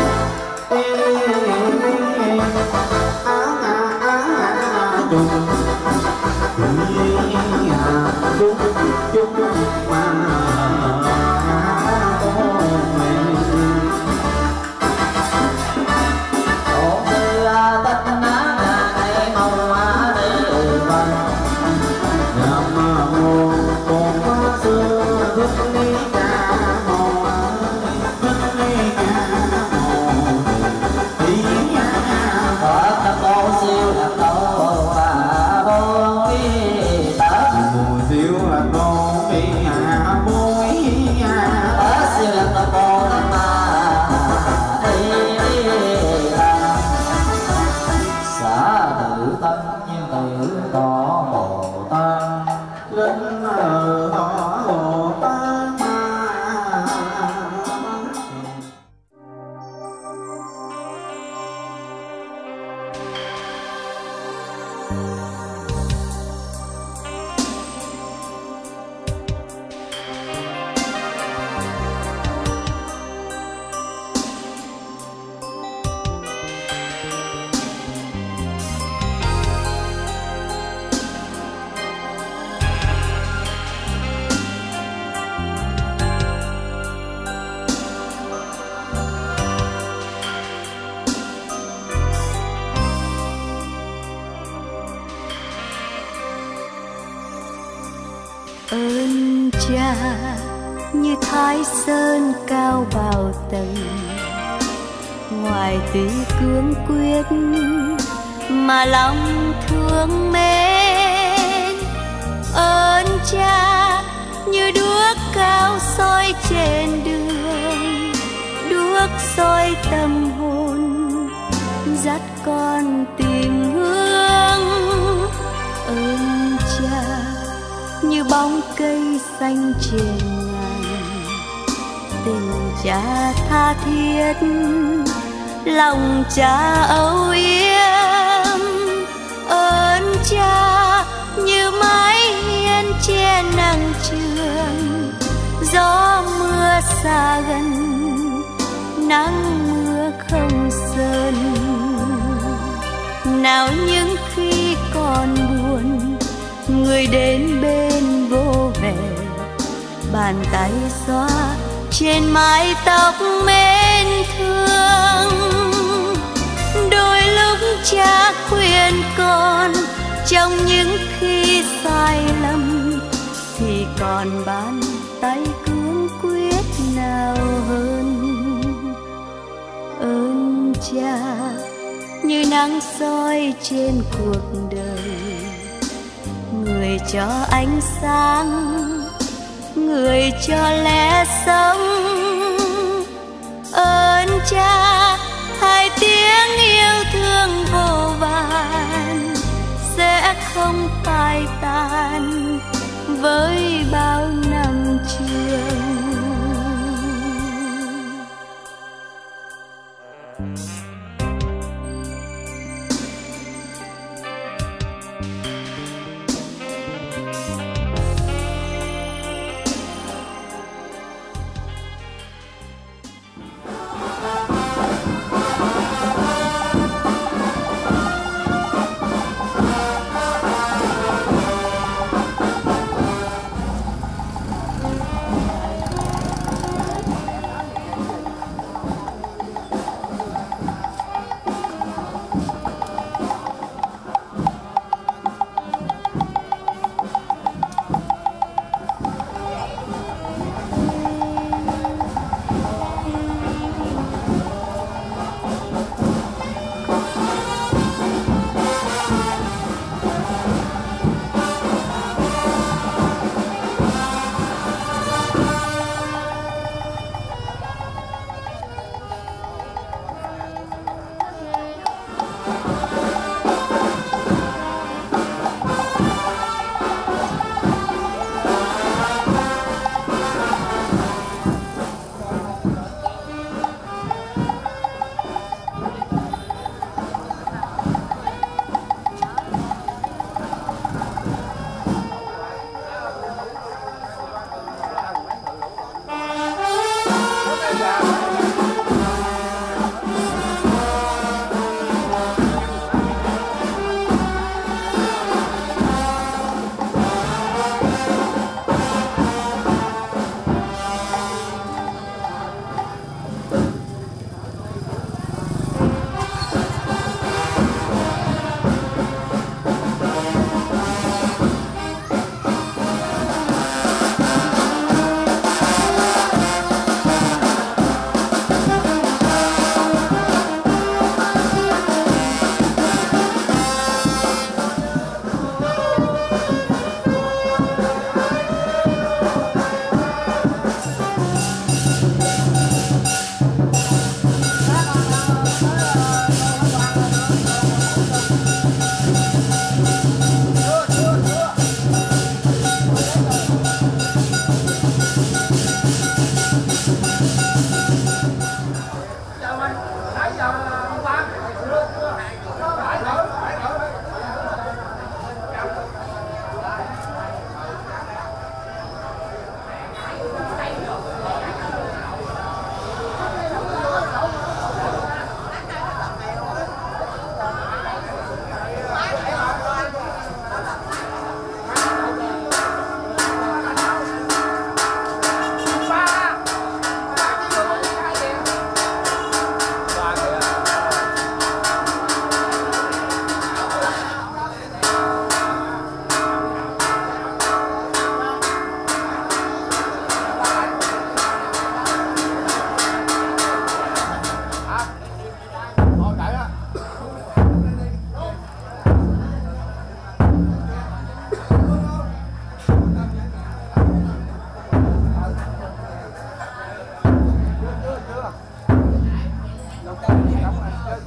chung chung chung mà ơn cha như Thái Sơn cao bao tầng, ngoài tuy cương quyết mà lòng thương mến. Ơn cha như đuốc cao soi trên đường, đuốc soi tâm hồn dắt con tìm hướng. Ơn cha như bóng cây xanh trên ngàn, tình cha tha thiết lòng cha âu yếm. Ơn cha như mái hiên che nắng trường, gió mưa xa gần nắng mưa không sơn. Nào những khi còn buồn người đến bên vô về, bàn tay xoa trên mái tóc mến thương. Đôi lúc cha khuyên con trong những khi sai lầm, thì còn bàn tay cương quyết nào hơn. Ơn cha như nắng soi trên cuộc đời, người cho ánh sáng, người cho lẽ sống. Ơn cha hai tiếng yêu thương vô vàn sẽ không phai tàn với bao năm trường.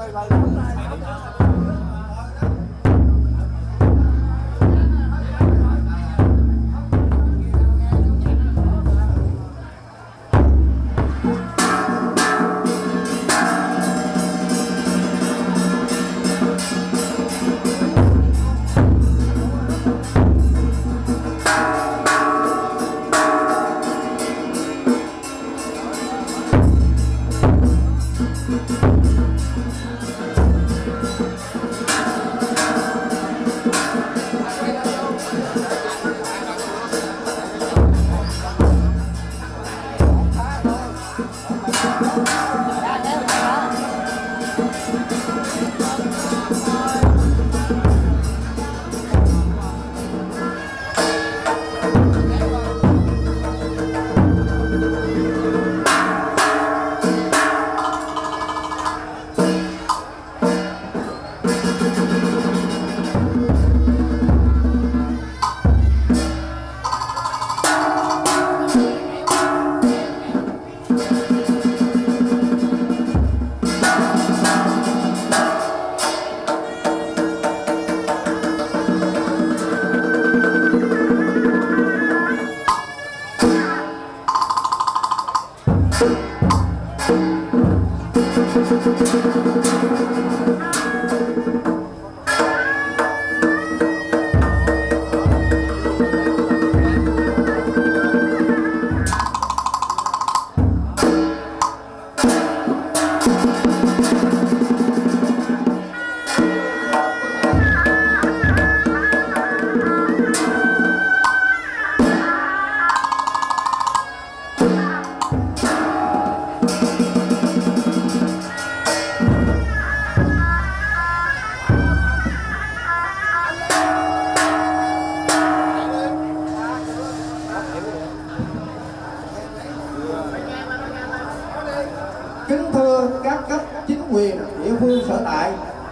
Kính thưa các cấp chính quyền địa phương sở tại,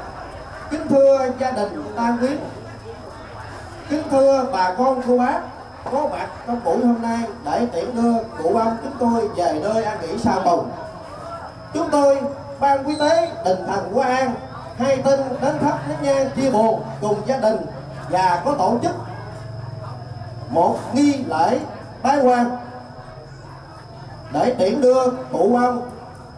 kính thưa gia đình tang quyến, kính thưa bà con cô bác có mặt trong buổi hôm nay để tiễn đưa cụ ông chúng tôi về nơi an nghỉ sau cùng. Chúng tôi ban quý tế đình Thần Hóa An hai tin đến thắp nén nhang chia buồn cùng gia đình và có tổ chức một nghi lễ bái quan để tiễn đưa cụ ông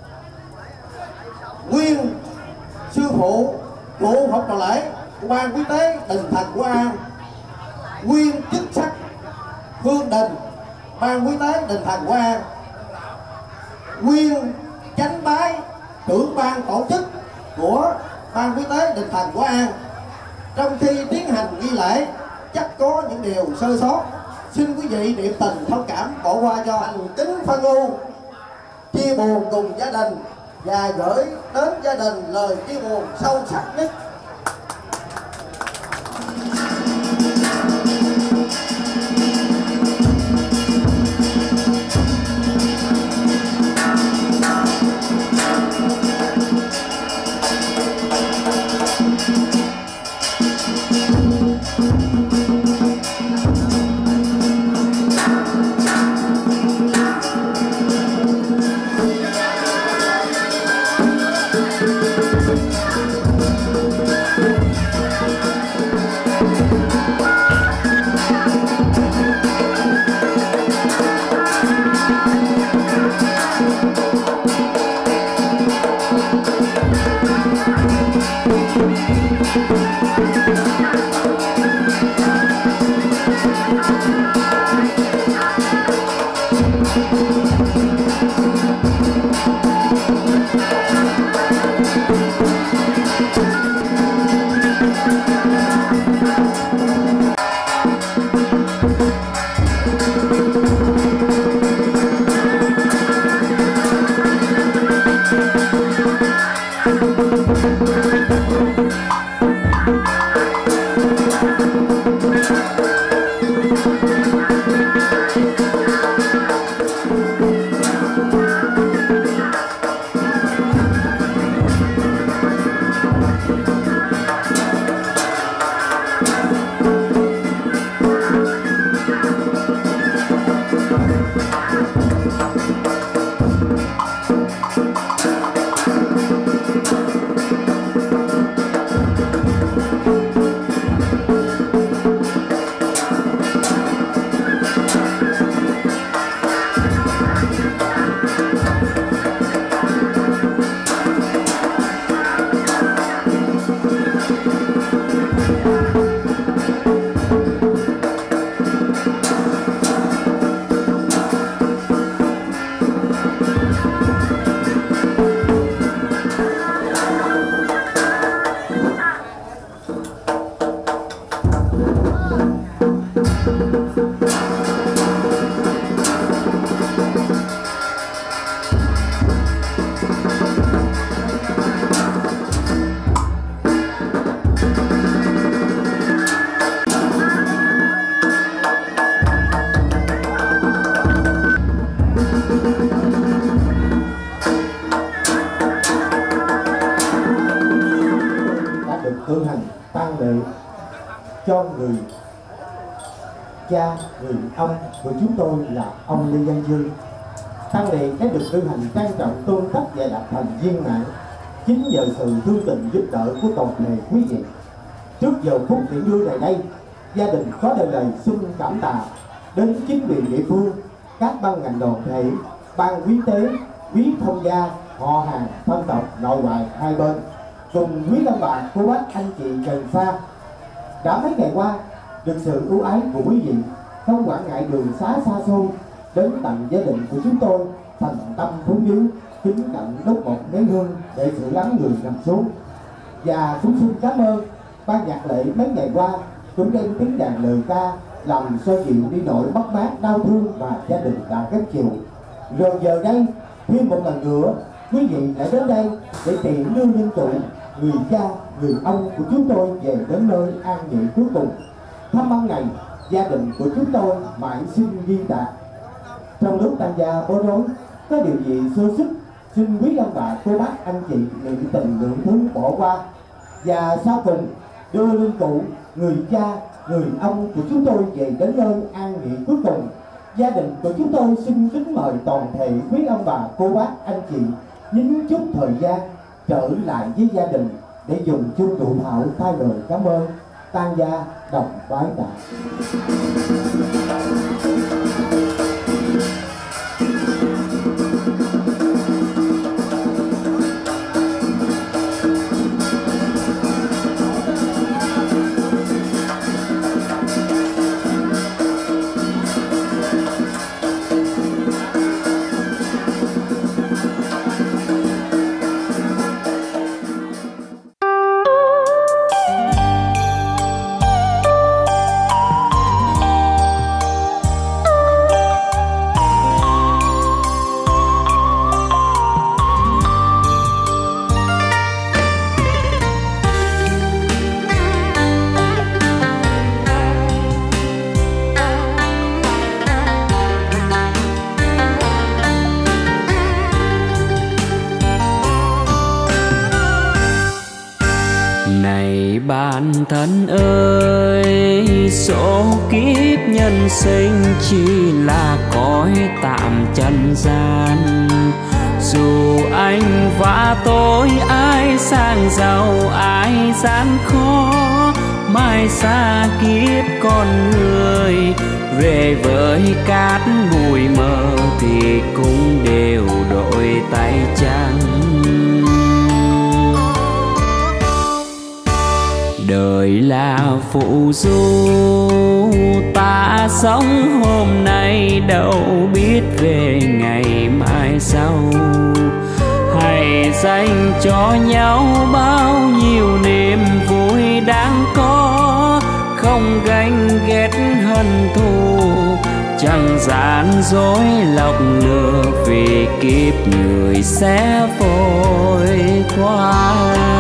nguyên sư phụ cụ học trò lễ của ban quý tế đình Thần Hóa An, nguyên chức sắc hương đình ban quý tế đình Thần Hóa An, nguyên chánh bái trưởng ban tổ chức của ban quý tế đình Thần Hóa An. Trong khi tiến hành nghi lễ chắc có những điều sơ sót, xin quý vị niệm tình thông cảm bỏ qua cho. Thành kính phân ưu chia buồn cùng gia đình và gửi đến gia đình lời chia buồn sâu sắc nhất. Thank you. tang lễ cho người cha, người ông của chúng tôi là ông Lê Văn Dương. Tang lễ đã được cử hành trang trọng, tôn tất và đạt thành viên mãn chính nhờ sự thương tình giúp đỡ của toàn thể quý vị. Trước giờ phút tiễn đưa này đây, gia đình có lời lời xin cảm tạ đến chính quyền địa phương, các ban ngành đoàn thể, ban quý tế, quý thông gia, họ hàng, thân tộc, nội ngoại hai bên, cùng quý ông bà, cô bác, anh chị gần xa. Đã mấy ngày qua, được sự ưu ái của quý vị, không quản ngại đường xá xa xôi, đến tận gia đình của chúng tôi thành tâm phúng viếng, kính cạnh đốt một nén hương để sự lắng người nằm xuống. Và chúng xin cảm ơn ban nhạc lễ mấy ngày qua cũng đem tiếng đàn lời ca làm xoa dịu đi nỗi mất mát đau thương và gia đình đã gấp chịu. Rồi giờ đây thêm một lần nữa, quý vị đã đến đây để tiễn đưa linh cụ, người cha, người ông của chúng tôi về đến nơi an nghỉ cuối cùng. Thăm ân này, gia đình của chúng tôi mãi xin ghi tạ. Trong lúc tan gia bối rối, có điều gì sơ sức, xin quý ông bà, cô bác, anh chị lượng tình lượng thứ bỏ qua. Và sau cùng đưa linh cụ, người cha, người ông của chúng tôi về đến nơi an nghỉ cuối cùng. Gia đình của chúng tôi xin kính mời toàn thể quý ông bà, cô bác, anh chị nhín chút thời gian trở lại với gia đình để dùng chung tụ thảo thay lời cảm ơn. Tan gia đồng bái tạ. Bạn thân ơi, số kiếp nhân sinh chỉ là cõi tạm trần gian. Dù anh và tôi ai sang giàu ai gian khó, mai xa kiếp con người về với cát bụi mờ thì cũng đều đổi tay trắng. Đời là phụ du, ta sống hôm nay đâu biết về ngày mai sau. Hãy dành cho nhau bao nhiêu niềm vui đáng có, không ganh ghét hận thù, chẳng gian dối lọc lừa, vì kiếp người sẽ vội qua.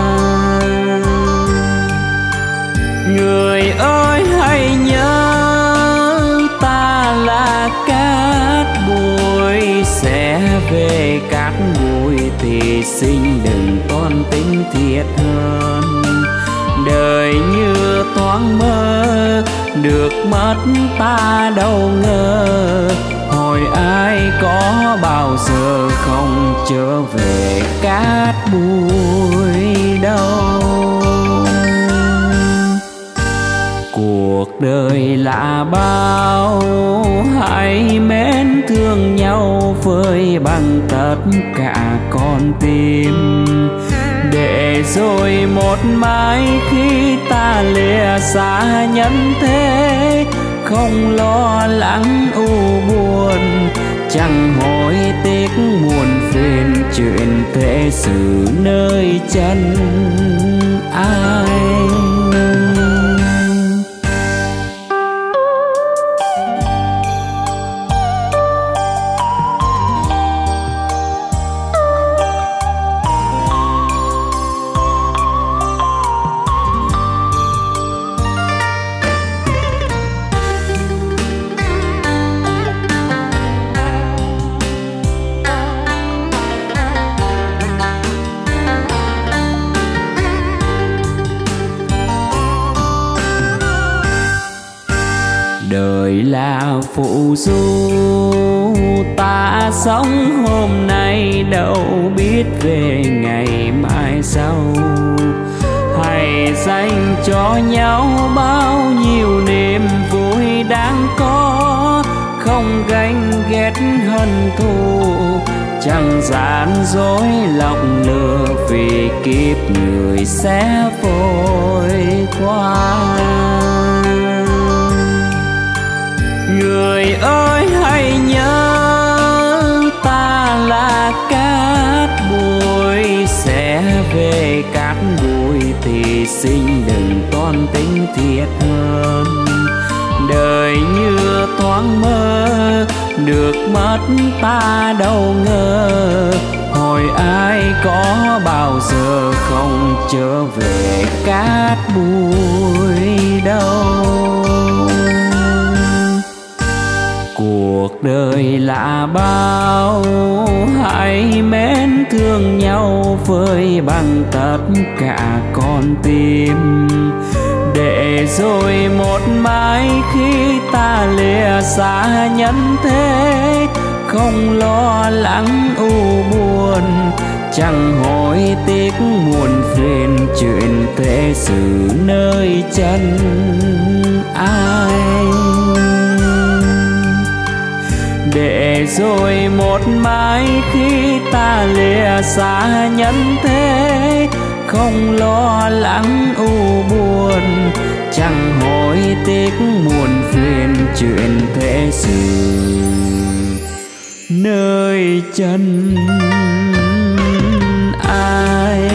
Người ơi hãy nhớ ta là cát bụi, sẽ về cát bụi thì xin đừng toan tính thiệt hơn. Đời như thoáng mơ, được mất ta đâu ngờ, hỏi ai có bao giờ không trở về cát bụi đâu. Cuộc đời là bao, hãy mến thương nhau với bằng tất cả con tim, để rồi một mai khi ta lìa xa nhân thế, không lo lắng u buồn, chẳng hối tiếc muôn phiền chuyện thế sự nơi chân ai. là phụ du, ta sống hôm nay đâu biết về ngày mai sau. Hãy dành cho nhau bao nhiêu niềm vui đáng có, không ganh ghét hận thù, chẳng gian dối lòng lừa, vì kiếp người sẽ vội qua. Người ơi hãy nhớ ta là cát bụi, sẽ về cát bụi thì xin đừng toan tính thiệt hơn. Đời như thoáng mơ, được mất ta đâu ngờ, hỏi ai có bao giờ không trở về cát bụi đâu. Cuộc đời là bao, hãy mến thương nhau với bằng tất cả con tim, để rồi một mai khi ta lìa xa nhân thế, không lo lắng u buồn, chẳng hối tiếc muộn phiền chuyện thế sự nơi chân ai. Để rồi một mai khi ta lìa xa nhân thế, không lo lắng u buồn, chẳng hối tiếc muộn phiền chuyện thế sự nơi chân ai.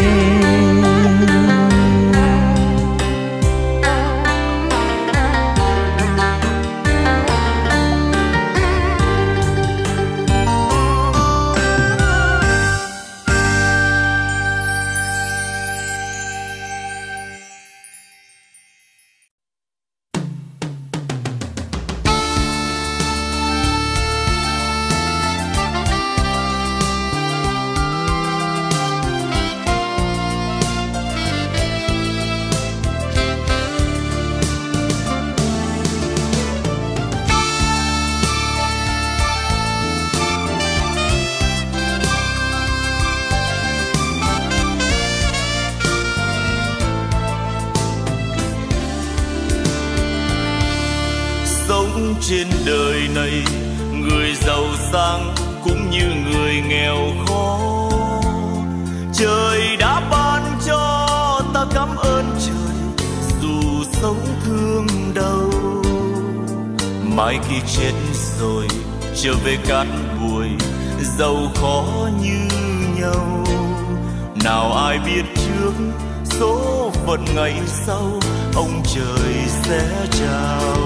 Trên đời này người giàu sang cũng như người nghèo khó, trời đã ban cho ta cảm ơn trời dù sống thương đau. Mai khi chết rồi trở về cát bụi, giàu khó như nhau, nào ai biết trước số phận ngày sau ông trời sẽ trao.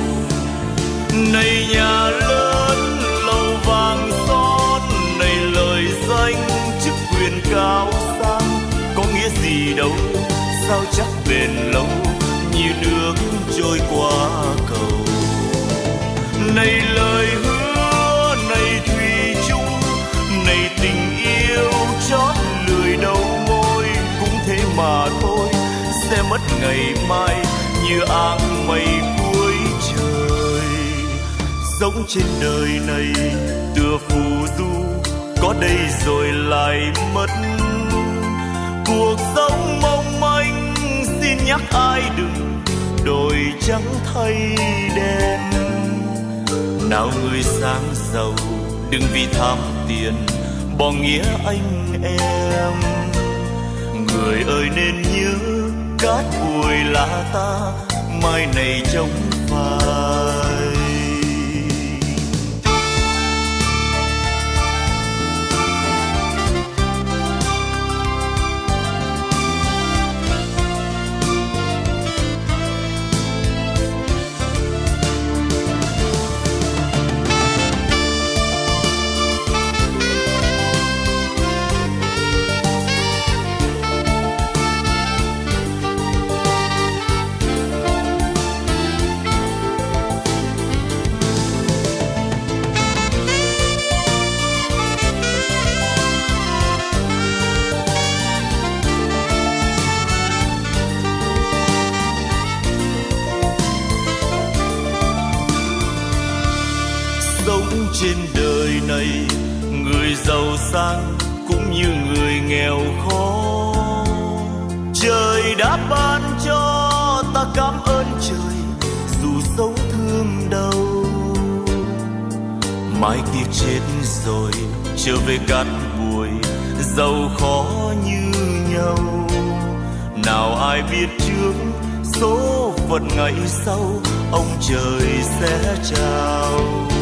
Này nhà lớn lầu vàng son, này lời danh chức quyền cao sang, có nghĩa gì đâu sao chắc bền lâu như nước trôi qua cầu. Này lời hứa, này thủy chung, này tình yêu chót lười đầu môi, cũng thế mà thôi sẽ mất ngày mai như áng mây cuối trời. Sống trên đời này tựa phù du, có đây rồi lại mất. Cuộc sống mong manh xin nhắc ai đừng đổi trắng thay đen. Nào người sang giàu đừng vì tham tiền bỏ nghĩa anh em. Người ơi nên nhớ cát bụi là ta, mai này trông phai. trên đời này người giàu sang cũng như người nghèo khó. Trời đã ban cho ta cảm ơn trời, dù sống thương đau. Mai kia chết rồi trở về cát bụi, giàu khó như nhau. Nào ai biết trước số phận ngày sau, ông trời sẽ trao.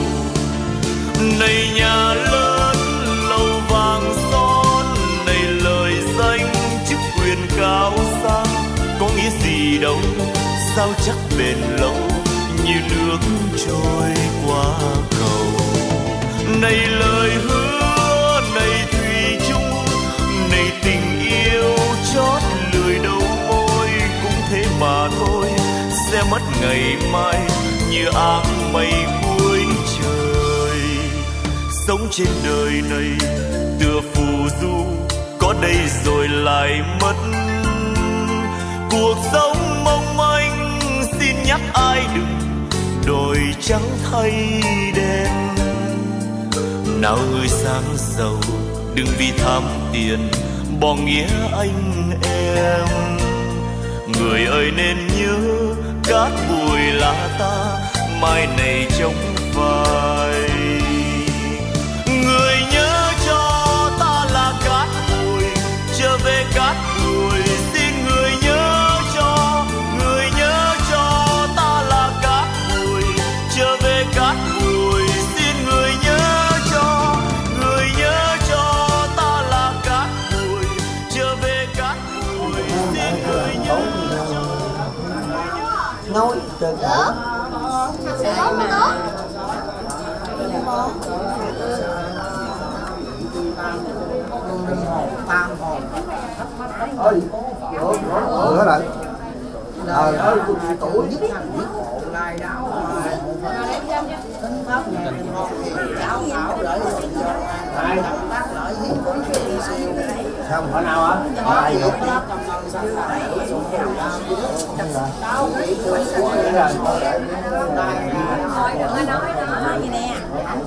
Này nhà lớn lầu vàng son, này lời danh chức quyền cao sang, có nghĩa gì đâu sao chắc bền lâu như nước trôi qua cầu. Này lời hứa, này thủy chung, này tình yêu chót lười đầu môi, cũng thế mà thôi sẽ mất ngày mai như áng mây cuối trời. Sống trên đời này tựa phù du, có đây rồi lại mất. Cuộc sống mong manh xin nhắc ai đừng đổi trắng thay đen. Nào người sáng giàu đừng vì tham tiền bỏ nghĩa anh em. Người ơi nên nhớ cát bụi là ta, mai này trông phai. Người nhớ cho ta là cát bụi, trở về cát bụi. Xin người nhớ cho, người nhớ cho ta là cát bụi, trở về cát bụi. Xin người nhớ cho, người nhớ cho ta là cát bụi, trở về cát bụi. Xin người nhớ cho. Nói trời ơi. Sẽ tốt không tốt? Tam hồn. Ơi, rửa lại. Trời ơi, tuổi nhất thành nhất hộ lai đáo. Tính pháp nhà đáo đáo lợi ai tác lợi hiến của siêu. Sao mà nào hả? Ai vậy? Đáo nghĩ của rồi. Nói nói nói gì nè.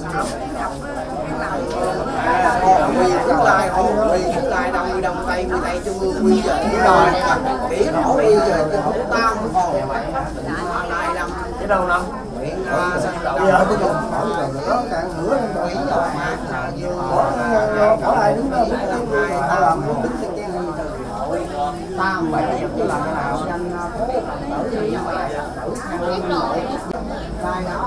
Quy thứ lai hồ quy thứ lai đông quy đông tây quy tây trung ương quy giờ rồi kỹ nổ quy giờ chứ tam hồ lai đông cái đâu năm huyện sanh bây giờ cái vùng hỏi rồi đó cả nửa quỷ rồi mà bỏ bỏ lại đứng đó ta làm đứng trên cái tam bảy chứ làm cái nào danh phố tử gì mà tử lai đó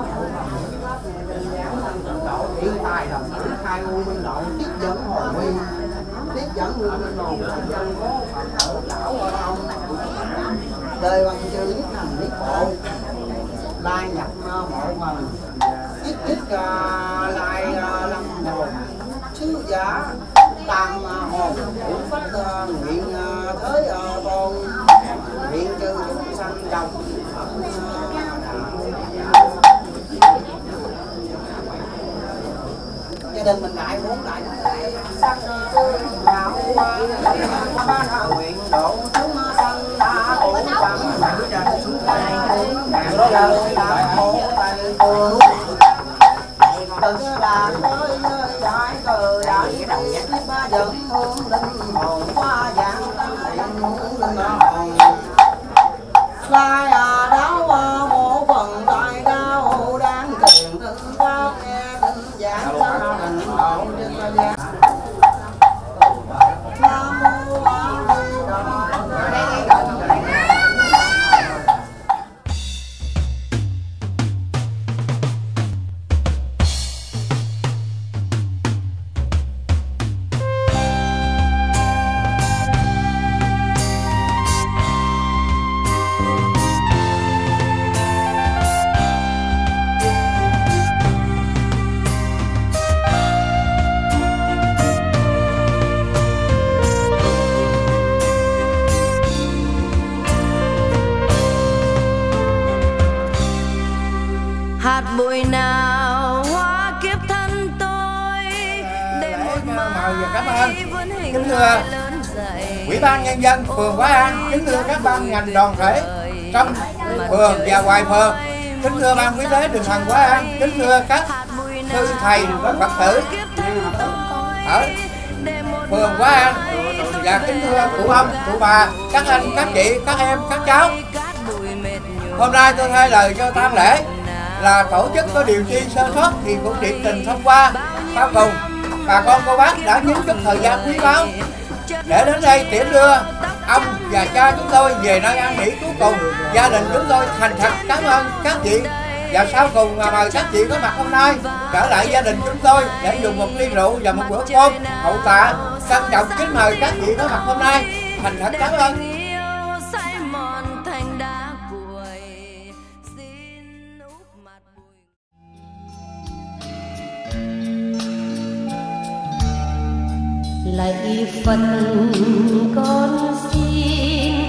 hiện tại là khai ngôi minh nội tiếp dẫn hồn nguyên tiếp dẫn ngôi minh hồn dân có phật tử lão ở đâu đời bằng chữ nhất thành nhất bộ lai nhập mộ phần ít ít lai lâm hồn sứ giả tam hồn cũng phát nguyện tới tôn nguyện chư chúng sanh đồng gia đình mình lại muốn lại sanh đạo qua nguyện độ chúng sanh đã ổn chẳng nữ danh xuống đây đó là đã khổ tay cô từng là nơi nơi đại cờ đại biết ba dẫn hương linh hồn qua dạng tâm điện linh hồn lai à đáo một phần tài đau đang tiền thân cao nghe tin giảng sao thành hậu trên gia nam mô a di đà hạt bụi nào hóa kiếp thân tôi để một mai vươn hình hài lớn dậy. Ủy ban nhân dân phường Hóa An, kính thưa các ban ngành đoàn thể trong phường và ngoài phường, kính thưa ban quý tế đường Hằng Hóa An, kính thưa các sư thầy Phật tử ở phường Hóa An. Và kính thưa cụ ông, cụ bà, các anh, các chị, các em, các cháu, hôm nay tôi thay lời cho tang lễ là tổ chức có điều chi sơ sót thì cũng nhiệt tình thông qua. Sau cùng bà con cô bác đã nhấn chút thời gian quý báu để đến đây tiễn đưa ông và cha chúng tôi về nơi an nghỉ cuối cùng. Gia đình chúng tôi thành thật cảm ơn các chị, và sau cùng mà mời các chị có mặt hôm nay trở lại gia đình chúng tôi để dùng một ly rượu và một bữa cơm hậu tạ. Trân trọng kính mời các chị có mặt hôm nay, thành thật cảm ơn. Lạy Phật con xin